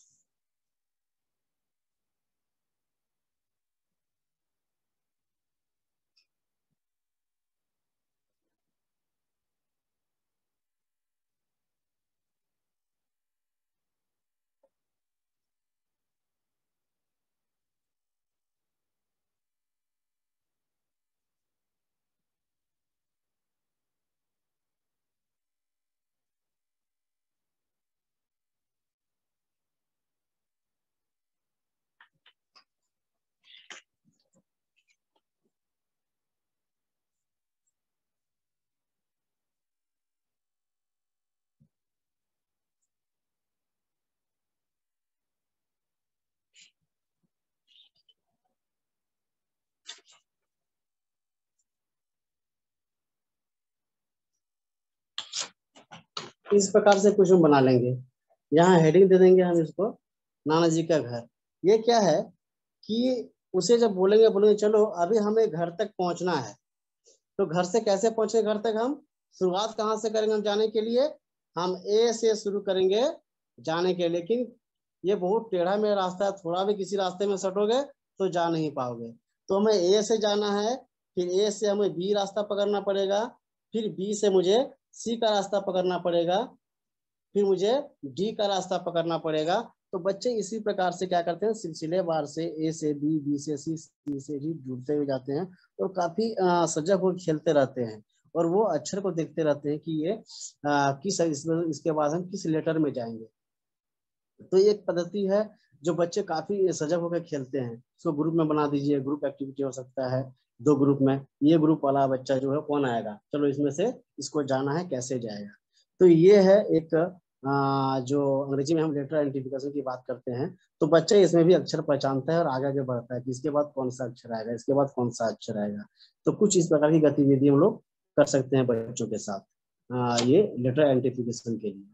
[SPEAKER 1] इस प्रकार से कुछ हम बना लेंगे। यहाँ हेडिंग दे देंगे हम इसको नाना जी का घर। ये क्या है कि उसे जब बोलेंगे बोलेंगे चलो अभी हमें घर तक पहुंचना है, तो घर से कैसे पहुंचे घर तक, हम शुरुआत कहाँ से करेंगे हम जाने के लिए, हम ए से शुरू करेंगे जाने के। लेकिन ये बहुत टेढ़ा मेरा रास्ता है, थोड़ा भी किसी रास्ते में सटोगे तो जा नहीं पाओगे। तो हमें ए से जाना है, फिर ए से हमें बी रास्ता पकड़ना पड़ेगा, फिर बी से मुझे सी का रास्ता पकड़ना पड़ेगा, फिर मुझे डी का रास्ता पकड़ना पड़ेगा। तो बच्चे इसी प्रकार से क्या करते हैं, सिलसिलेवार से ए से बी, बी से सी, सी से डी जुड़ते हुए जाते हैं और काफी सजग होकर खेलते रहते हैं और वो अक्षर को देखते रहते हैं कि ये आ, किस इसके बाद हम किस लेटर में जाएंगे। तो ये एक पद्धति है जो बच्चे काफी सजग होकर खेलते हैं। इसको ग्रुप में बना दीजिए, ग्रुप एक्टिविटी हो सकता है दो ग्रुप में, ये ग्रुप वाला बच्चा जो है कौन आएगा, चलो इसमें से इसको जाना है, कैसे जाएगा। तो ये है एक आ, जो अंग्रेजी में हम लेटर आइडेंटिफिकेशन की बात करते हैं। तो बच्चा इसमें भी अक्षर पहचानता है और आगे आगे बढ़ता है कि इसके बाद कौन सा अक्षर आएगा, इसके बाद कौन सा अक्षर आएगा। तो कुछ इस प्रकार की गतिविधि हम लोग कर सकते हैं बच्चों के साथ आ, ये लेटर आइडेंटिफिकेशन के लिए।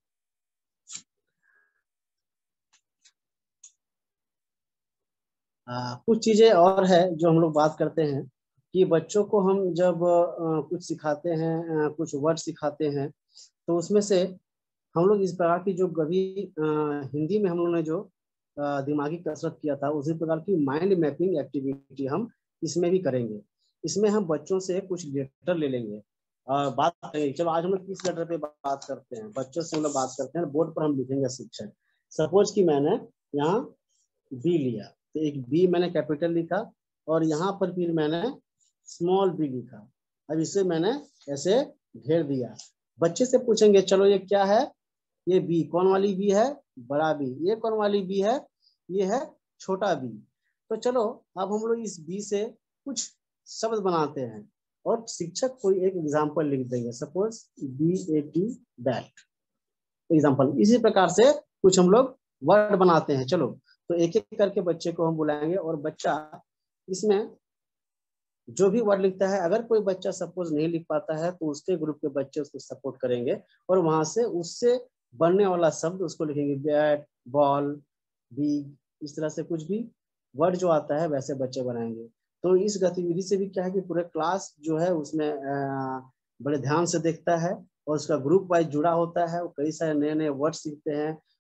[SPEAKER 1] आ, कुछ चीजें और है जो हम लोग बात करते हैं कि बच्चों को हम जब आ, कुछ सिखाते हैं, आ, कुछ वर्ड सिखाते हैं, तो उसमें से हम लोग इस प्रकार की जो कभी हिंदी में हम लोगों ने जो आ, दिमागी कसरत किया था, उसी प्रकार की माइंड मैपिंग एक्टिविटी हम इसमें भी करेंगे। इसमें हम बच्चों से कुछ लेटर ले लेंगे और बात करेंगे। चलो आज हम लोग किस लेटर पे बात करते हैं, बच्चों से हम लोग बात करते हैं। बोर्ड पर हम लिखेंगे शिक्षक। सपोज कि मैंने यहाँ बी लिया, तो एक बी मैंने कैपिटल लिखा और यहाँ पर फिर मैंने स्मॉल बी लिखा। अब इसे मैंने ऐसे घेर दिया। बच्चे से पूछेंगे चलो ये क्या है, ये बी कौन वाली बी है, बड़ा बी। ये कौन वाली बी है, ये है छोटा बी। तो चलो अब हम लोग इस बी से कुछ शब्द बनाते हैं और शिक्षक कोई एक एग्जाम्पल लिख देंगे। Suppose B A T bat example. इसी प्रकार से कुछ हम लोग वर्ड बनाते हैं। चलो तो एक एक करके बच्चे को हम बुलाएंगे और बच्चा इसमें जो भी वर्ड लिखता है, अगर कोई बच्चा सपोज नहीं लिख पाता है तो उसके ग्रुप के बच्चे उसको सपोर्ट करेंगे और वहां से उससे बनने वाला शब्द उसको लिखेंगे। बैट, बॉल, बिग, इस तरह से कुछ भी वर्ड जो आता है वैसे बच्चे बनाएंगे। तो इस गतिविधि से भी क्या है कि पूरे क्लास जो है उसमें बड़े ध्यान से देखता है और उसका ग्रुप वाइज जुड़ा होता है। कई सारे नए नए वर्ड सीखते हैं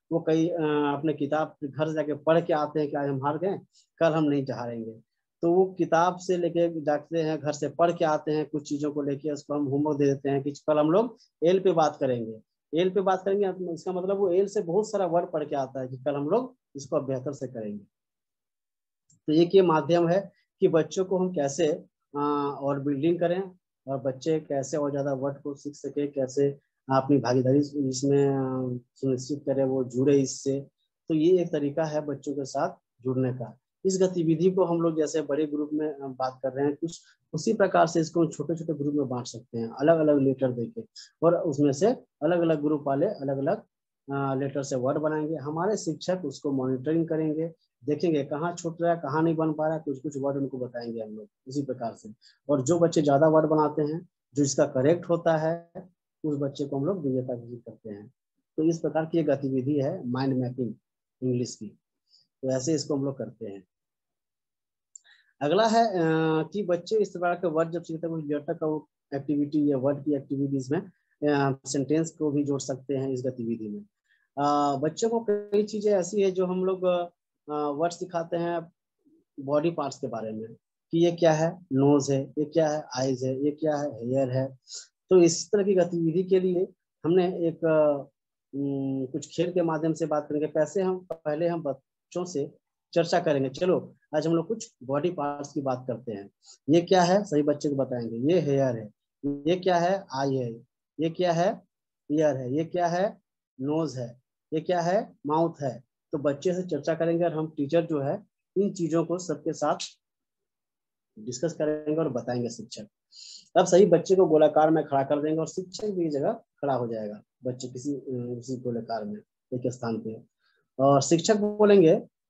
[SPEAKER 1] वो कई अपने किताब घर जाके पढ़ के आते हैं कि आज हम हार गए, कल हम नहीं हारेंगे। तो वो किताब से लेके जाते हैं, घर से पढ़ के आते हैं, कुछ चीजों को लेके उसको हम होमवर्क दे देते हैं कि कल हम लोग एल पे बात करेंगे, एल पे बात करेंगे, इसका मतलब वो एल से बहुत सारा वर्ड पढ़ के आता है कि कल हम लोग इसको बेहतर से करेंगे। तो एक ये माध्यम है कि बच्चों को हम कैसे आ, और बिल्डिंग करें, और बच्चे कैसे और ज्यादा वर्ड को सीख सके, कैसे अपनी भागीदारी इसमें सुनिश्चित करें, वो जुड़े इससे। तो ये एक तरीका है बच्चों के साथ जुड़ने का। इस गतिविधि को हम लोग जैसे बड़े ग्रुप में बात कर रहे हैं, कुछ उसी प्रकार से इसको छोटे छोटे ग्रुप में बांट सकते हैं, अलग अलग लेटर देके, और उसमें से अलग अलग ग्रुप वाले अलग अलग लेटर से वर्ड बनाएंगे। हमारे शिक्षक उसको मॉनिटरिंग करेंगे, देखेंगे कहाँ छूट रहा है, कहाँ नहीं बन पा रहा है, कुछ कुछ वर्ड उनको बताएंगे हम लोग इसी प्रकार से। और जो बच्चे ज्यादा वर्ड बनाते हैं, जो इसका करेक्ट होता है, उस बच्चे को हम लोग विजेता घोषित करते हैं। तो इस प्रकार की गतिविधि है माइंड मैपिंग इंग्लिश की। तो ऐसे इसको हम लोग करते हैं। अगला है कि बच्चे इस प्रकार के वर्ड जब सीखते हैं, लेटर का एक्टिविटी या वर्ड की एक्टिविटीज में सेंटेंस को भी जोड़ सकते हैं इस गतिविधि में। आ, बच्चों को कई चीजें ऐसी है जो हम लोग वर्ड सिखाते हैं बॉडी पार्ट्स के बारे में, कि ये क्या है, नोज है, ये क्या है, आईज है, ये क्या है, हेयर है। तो इस तरह की गतिविधि के लिए हमने एक आ, कुछ खेल के माध्यम से बात करेंगे। कैसे हम पहले हम बच्चों से चर्चा करेंगे। चलो आज हम लोग कुछ बॉडी पार्ट्स की बात करते हैं। ये क्या है, सही बच्चे को बताएंगे। ये हेयर है, ये क्या है, आई है, ये क्या है, ईयर है, ये क्या है, नोज है, ये क्या है, माउथ है। तो बच्चे से चर्चा करेंगे, और हम टीचर जो है इन चीजों को सबके साथ डिस्कस करेंगे और बताएंगे शिक्षक। तब सही बच्चे को गोलाकार में खड़ा कर देंगे, और शिक्षक भी जगह खड़ा हो जाएगा, बच्चे किसी उसी गोलाकार में एक स्थान पे। और शिक्षक बोलेंगे,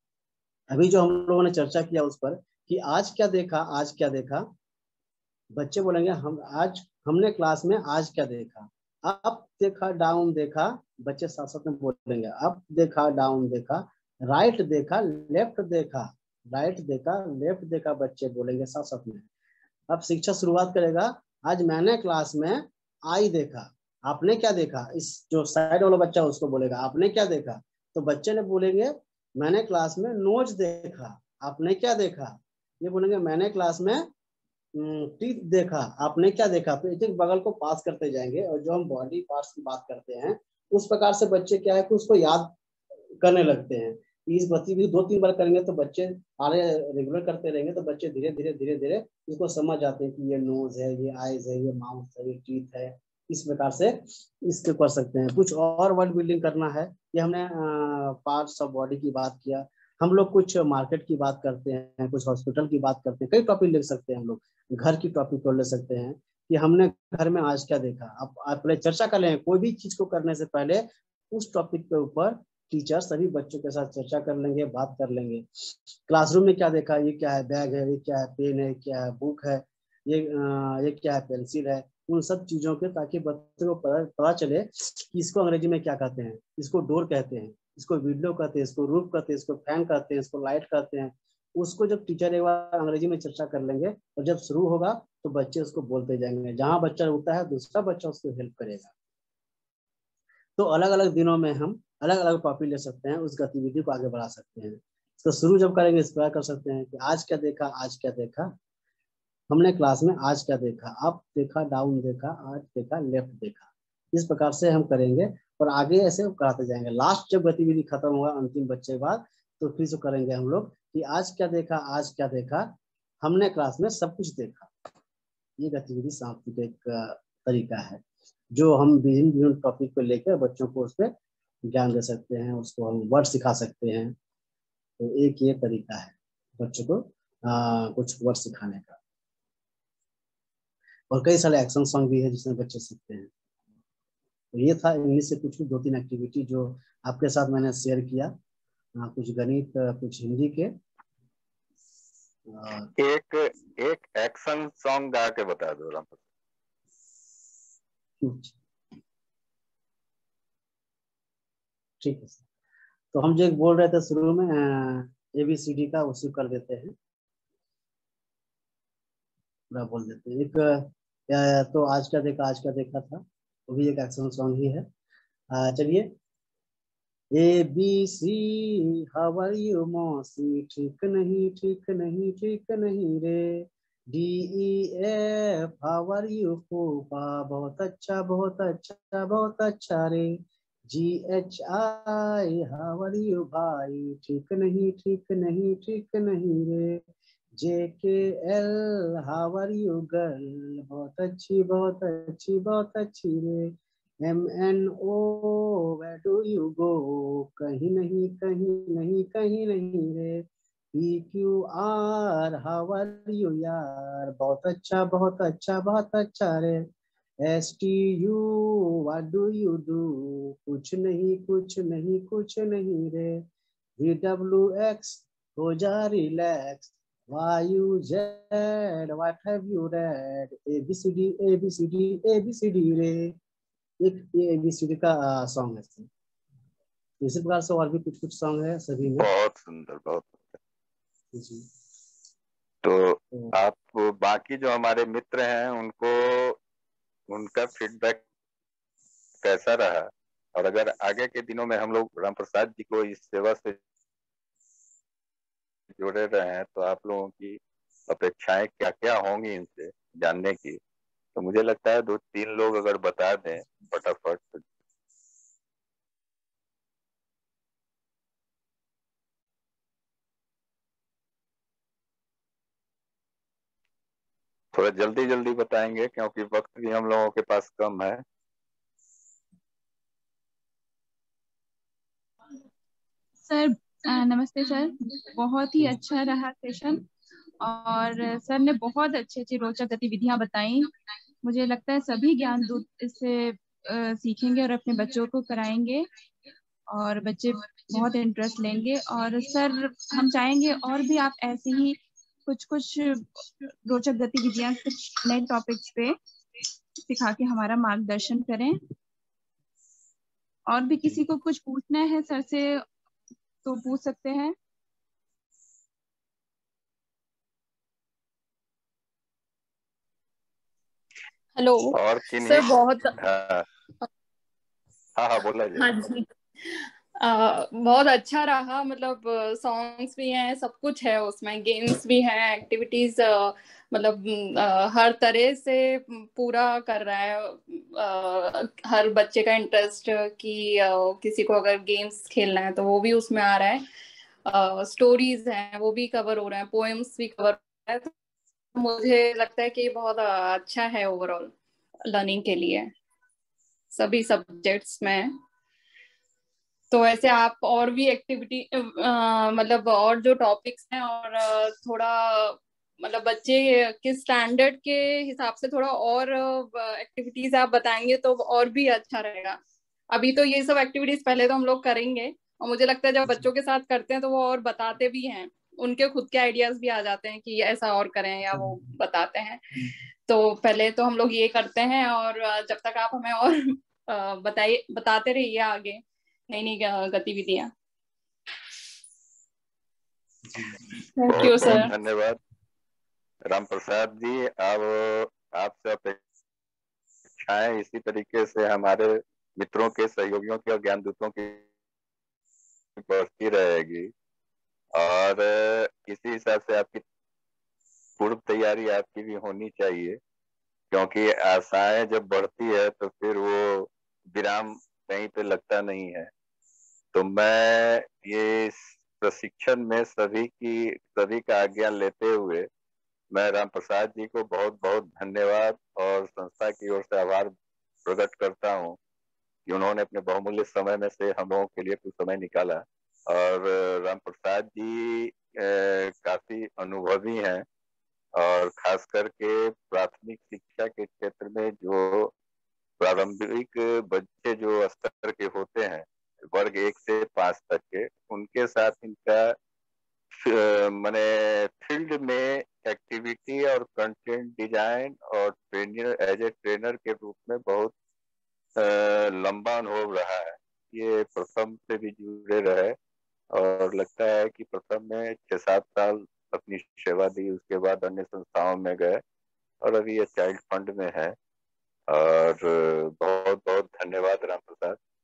[SPEAKER 1] अभी जो हम लोगों ने चर्चा किया उस पर, कि आज क्या देखा, आज क्या देखा। बच्चे बोलेंगे, हम आज हमने क्लास में आज क्या देखा। अप देखा, डाउन देखा, बच्चे साथ साथ में बोलेंगे, अप देखा, डाउन देखा, राइट देखा, लेफ्ट देखा, राइट देखा, लेफ्ट देखा, बच्चे बोलेंगे साथ साथ में। अब शिक्षक शुरुआत करेगा, आज मैंने क्लास में आई देखा। आपने क्या देखा, इस जो साइड वाला बच्चा उसको बोलेगा आपने क्या देखा। तो बच्चे ने बोलेंगे, मैंने क्लास में नोज देखा। आपने क्या देखा। ये बोलेंगे, मैंने क्लास में टीथ देखा। आपने क्या देखा। तो एक एक बगल को पास करते जाएंगे, और जो हम बॉडी पार्ट्स की बात करते हैं उस प्रकार से बच्चे क्या है कि उसको याद करने लगते हैं। इस गतिविधि दो तीन बार करेंगे तो बच्चे आगे रेगुलर करते रहेंगे, तो बच्चे धीरे धीरे धीरे धीरे इसको समझ जाते हैं कि ये नोज है, ये आईज है, ये माउथ है, ये टीथ है। इस प्रकार से इसको कर सकते हैं। कुछ और वर्ड बिल्डिंग करना है, ये हमने पार्ट्स ऑफ बॉडी की बात किया। हम लोग कुछ मार्केट की बात करते हैं, कुछ हॉस्पिटल की बात करते हैं, कई टॉपिक ले सकते हैं। हम लोग घर की टॉपिक को ले सकते हैं कि हमने घर में आज क्या देखा। अब आप पहले चर्चा कर लें, कोई भी चीज को करने से पहले उस टॉपिक के ऊपर टीचर सभी बच्चों के साथ चर्चा कर लेंगे, बात कर लेंगे। क्लासरूम में क्या देखा, ये क्या है, बैग है, ये क्या है, पेन है, क्या है, बुक है, ये आ, ये क्या है, पेंसिल है। उन सब चीजों के, ताकि बच्चों को पता, पता चले कि इसको अंग्रेजी में क्या कहते हैं। इसको डोर कहते हैं, इसको विंडो कहते हैं, इसको रूफ कहते हैं, इसको फैन कहते हैं, इसको लाइट कहते हैं। उसको जब टीचर एक बार अंग्रेजी में चर्चा कर लेंगे, और जब शुरू होगा तो बच्चे उसको बोलते जाएंगे। जहां बच्चा रुकता है दूसरा बच्चा उसको हेल्प करेगा। तो अलग अलग दिनों में हम अलग अलग टॉपिक ले सकते हैं, उस गतिविधि को आगे बढ़ा सकते हैं। तो शुरू जब करेंगे इस प्रकार कर सकते हैं कि आज क्या देखा, आज क्या देखा, हमने क्लास में आज क्या देखा, अप देखा, डाउन देखा, आज देखा, लेफ्ट देखा। इस प्रकार से हम करेंगे, और आगे ऐसे कराते जाएंगे। लास्ट जब गतिविधि खत्म होगा अंतिम बच्चे के बाद, तो फिर से करेंगे हम लोग कि आज क्या देखा, आज क्या देखा, हमने क्लास में सब कुछ देखा। ये गतिविधि सांस्कृतिक एक तरीका है, जो हम विभिन्न विभिन्न टॉपिक को लेकर बच्चों को उस पर ज्ञान दे सकते हैं, उसको हम वर्ड सिखा सकते हैं। तो एक ये तरीका है बच्चों को आ, कुछ वर्ड सिखाने का। और कई सारे एक्शन सॉन्ग भी है जिसमें बच्चे सीखते हैं। तो ये था इंग्लिश से कुछ दो तीन एक्टिविटी जो आपके साथ मैंने शेयर किया। आ, कुछ गणित, कुछ हिंदी के। आ,
[SPEAKER 3] एक एक एक्शन सॉन्ग गा के बता दो राम।
[SPEAKER 1] ठीक है सर। तो हम जो एक बोल रहे थे शुरू में ए बी सी डी का, उसी कर देते हैं, पूरा बोल देते हैं। एक तो आज क्या देखा, आज क्या देखा था, वो भी एक एक्शन सॉन्ग ही है। चलिए A B C how are you मौसी, ठीक नहीं ठीक नहीं ठीक नहीं रे। D E F how are you फूफा, बहुत अच्छा बहुत अच्छा बहुत अच्छा रे। G H I how are you भाई, ठीक नहीं ठीक नहीं ठीक नहीं रे। J K L how are you girl, बहुत अच्छी बहुत अच्छी बहुत अच्छी रे। M N O where do you go, कहीं नहीं कहीं नहीं कहीं नहीं रे। P Q R how are you यार, बहुत अच्छा बहुत अच्छा बहुत अच्छा रे। S T U what do you do, कुछ नहीं कुछ नहीं कुछ नहीं रे। वी डब्ल्यू एक्स हो जा relax, Y U Z what have you read. A B C D A B C D A B C D रे। एक ये ए बी सी डी का सॉन्ग है। इसी प्रकार से और भी कुछ कुछ सॉन्ग है सभी में।
[SPEAKER 3] बहुत सुंदर बहुत सुंदर।
[SPEAKER 1] जी।
[SPEAKER 3] तो
[SPEAKER 1] तो
[SPEAKER 3] आप बाकी जो हमारे मित्र हैं उनको उनका फीडबैक कैसा रहा, और अगर आगे के दिनों में हम लोग राम प्रसाद जी को इस सेवा से जुड़े रहे हैं तो आप लोगों की अपेक्षाएं क्या क्या होंगी इनसे जानने की, तो मुझे लगता है दो तीन लोग अगर बता दें फटाफट तो। थोड़ा जल्दी जल्दी बताएंगे क्योंकि वक्त भी हम लोगों के पास कम है।
[SPEAKER 6] सर अ, नमस्ते सर, बहुत ही अच्छा रहा सेशन और सर ने बहुत अच्छी अच्छी रोचक गतिविधियां बताई। मुझे लगता है सभी ज्ञान दूत इससे अ, सीखेंगे और अपने बच्चों को कराएंगे और बच्चे बहुत इंटरेस्ट लेंगे। और सर हम चाहेंगे और भी आप ऐसे ही कुछ कुछ रोचक गतिविधियां कुछ नए टॉपिक्स पे सिखा के हमारा मार्गदर्शन करें। और भी किसी को कुछ पूछना है सर से तो पूछ सकते हैं।
[SPEAKER 7] हेलो
[SPEAKER 3] और किन्हीं
[SPEAKER 7] सर, बहुत
[SPEAKER 3] हाँ हाँ हाँ बोला जाए।
[SPEAKER 7] हाँ जी, आ, बहुत अच्छा रहा। मतलब सॉन्ग्स भी हैं, सब कुछ है उसमें, गेम्स भी हैं, एक्टिविटीज, मतलब आ, हर तरह से पूरा कर रहा है आ, हर बच्चे का इंटरेस्ट कि आ, किसी को अगर गेम्स खेलना है तो वो भी उसमें आ रहा है। स्टोरीज हैं वो भी कवर हो रहे हैं, पोएम्स भी कवर हो रहा है। तो मुझे लगता है कि ये बहुत आ, अच्छा है ओवरऑल लर्निंग के लिए सभी सब्जेक्ट्स में। तो ऐसे आप और भी एक्टिविटी मतलब और जो टॉपिक्स हैं और अ, थोड़ा मतलब बच्चे किस स्टैंडर्ड के हिसाब से थोड़ा और एक्टिविटीज आप बताएंगे तो और भी अच्छा रहेगा। अभी तो ये सब एक्टिविटीज पहले तो हम लोग करेंगे और मुझे लगता है जब बच्चों के साथ करते हैं तो वो और बताते भी हैं, उनके खुद के आइडियाज भी आ जाते हैं कि ऐसा और करें, या वो बताते हैं। तो पहले तो हम लोग ये करते हैं और अ, जब तक आप हमें और अ, बताइए बताते रहिए आगे नई नई गतिविधियां। थैंक यू
[SPEAKER 3] बहुत बहुत
[SPEAKER 7] सर।
[SPEAKER 3] धन्यवाद राम प्रसाद जी। अब आपसे अपेक्षाएं इसी तरीके से हमारे मित्रों के, सहयोगियों के और ज्ञान दूतों की बढ़ती रहेगी, और इसी हिसाब से आपकी पूर्व तैयारी आपकी भी होनी चाहिए, क्योंकि आशाएं जब बढ़ती है तो फिर वो विराम कहीं पे लगता नहीं है। तो मैं ये इस प्रशिक्षण में सभी की सभी का आज्ञा लेते हुए मैं राम प्रसाद जी को बहुत बहुत धन्यवाद और संस्था की ओर से आभार प्रकट करता हूँ कि उन्होंने अपने बहुमूल्य समय में से हम लोगों के लिए कुछ समय निकाला। और राम प्रसाद जी काफी अनुभवी हैं, और खास करके प्राथमिक शिक्षा के क्षेत्र में जो प्रारंभिक बच्चे जो स्तर के होते हैं, वर्ग एक से पांच तक के, उनके साथ इनका मैंने फील्ड में एक्टिविटी और कंटेंट डिजाइन और ट्रेनर एज ए ट्रेनर के रूप में बहुत लंबा अनुभव रहा है। ये प्रथम से भी जुड़े रहे और लगता है कि प्रथम में छह सात साल अपनी सेवा दी, उसके बाद अन्य संस्थाओं में गए और अभी ये चाइल्ड फंड में है। और बहुत बहुत धन्यवाद राम प्रसाद।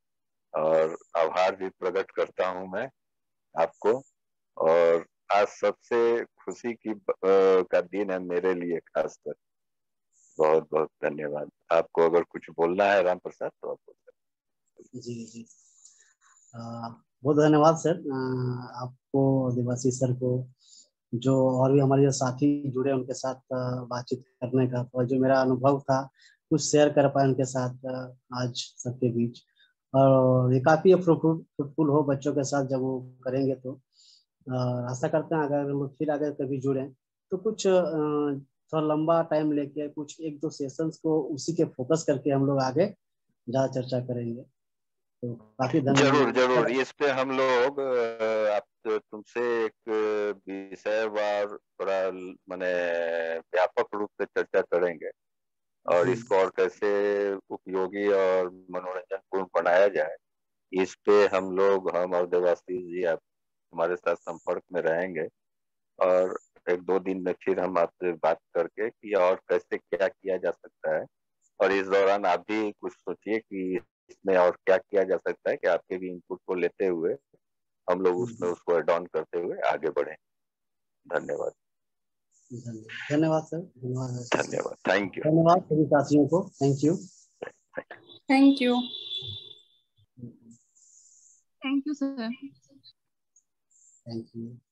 [SPEAKER 3] और आभार भी प्रकट करता हूं मैं आपको। और आज सबसे खुशी की का दिन है मेरे लिए खासकर। बहुत बहुत धन्यवाद। आपको अगर कुछ बोलना है राम प्रसाद तो आप बोल सकते।
[SPEAKER 1] जी जी आ, बहुत धन्यवाद सर, आ, आपको, दिवासी सर को, जो और भी हमारे जो साथी जुड़े उनके साथ बातचीत करने का, और जो मेरा अनुभव था कुछ शेयर कर पाए उनके साथ आज सबके बीच। और ये काफी फ्रूटफुल फ्रूटफुल हो बच्चों के साथ जब वो करेंगे तो। आशा करते हैं अगर लोग फिर अगर कभी जुड़े तो कुछ थोड़ा लंबा टाइम लेके कुछ एक दो सेशंस को उसी के फोकस करके हम लोग आगे ज्यादा चर्चा करेंगे। तो काफी धन्यवाद।
[SPEAKER 3] जरूर जरूर इस पे हम लोग आप तुमसे एक विषय वार थोड़ा माने व्यापक रूप से चर्चा करेंगे और इसको और कैसे उपयोगी और मनोरंजन पूर्ण बनाया जाए, इस पे हम लोग, हम और देवाशीष जी आप हमारे साथ संपर्क में रहेंगे और एक दो दिन में फिर हम आपसे बात करके कि और कैसे क्या किया जा सकता है। और इस दौरान आप भी कुछ सोचिए कि इसमें और क्या किया जा सकता है, कि आपके भी इनपुट को लेते हुए हम लोग उसमें उसको एड ऑन करते हुए आगे बढ़े। धन्यवाद।
[SPEAKER 1] धन्यवाद सर। धन्यवाद।
[SPEAKER 3] धन्यवाद। Thank you.
[SPEAKER 1] धन्यवाद सभी साथियों को। Thank you.
[SPEAKER 7] Thank you.
[SPEAKER 6] Thank you sir.
[SPEAKER 1] Thank you.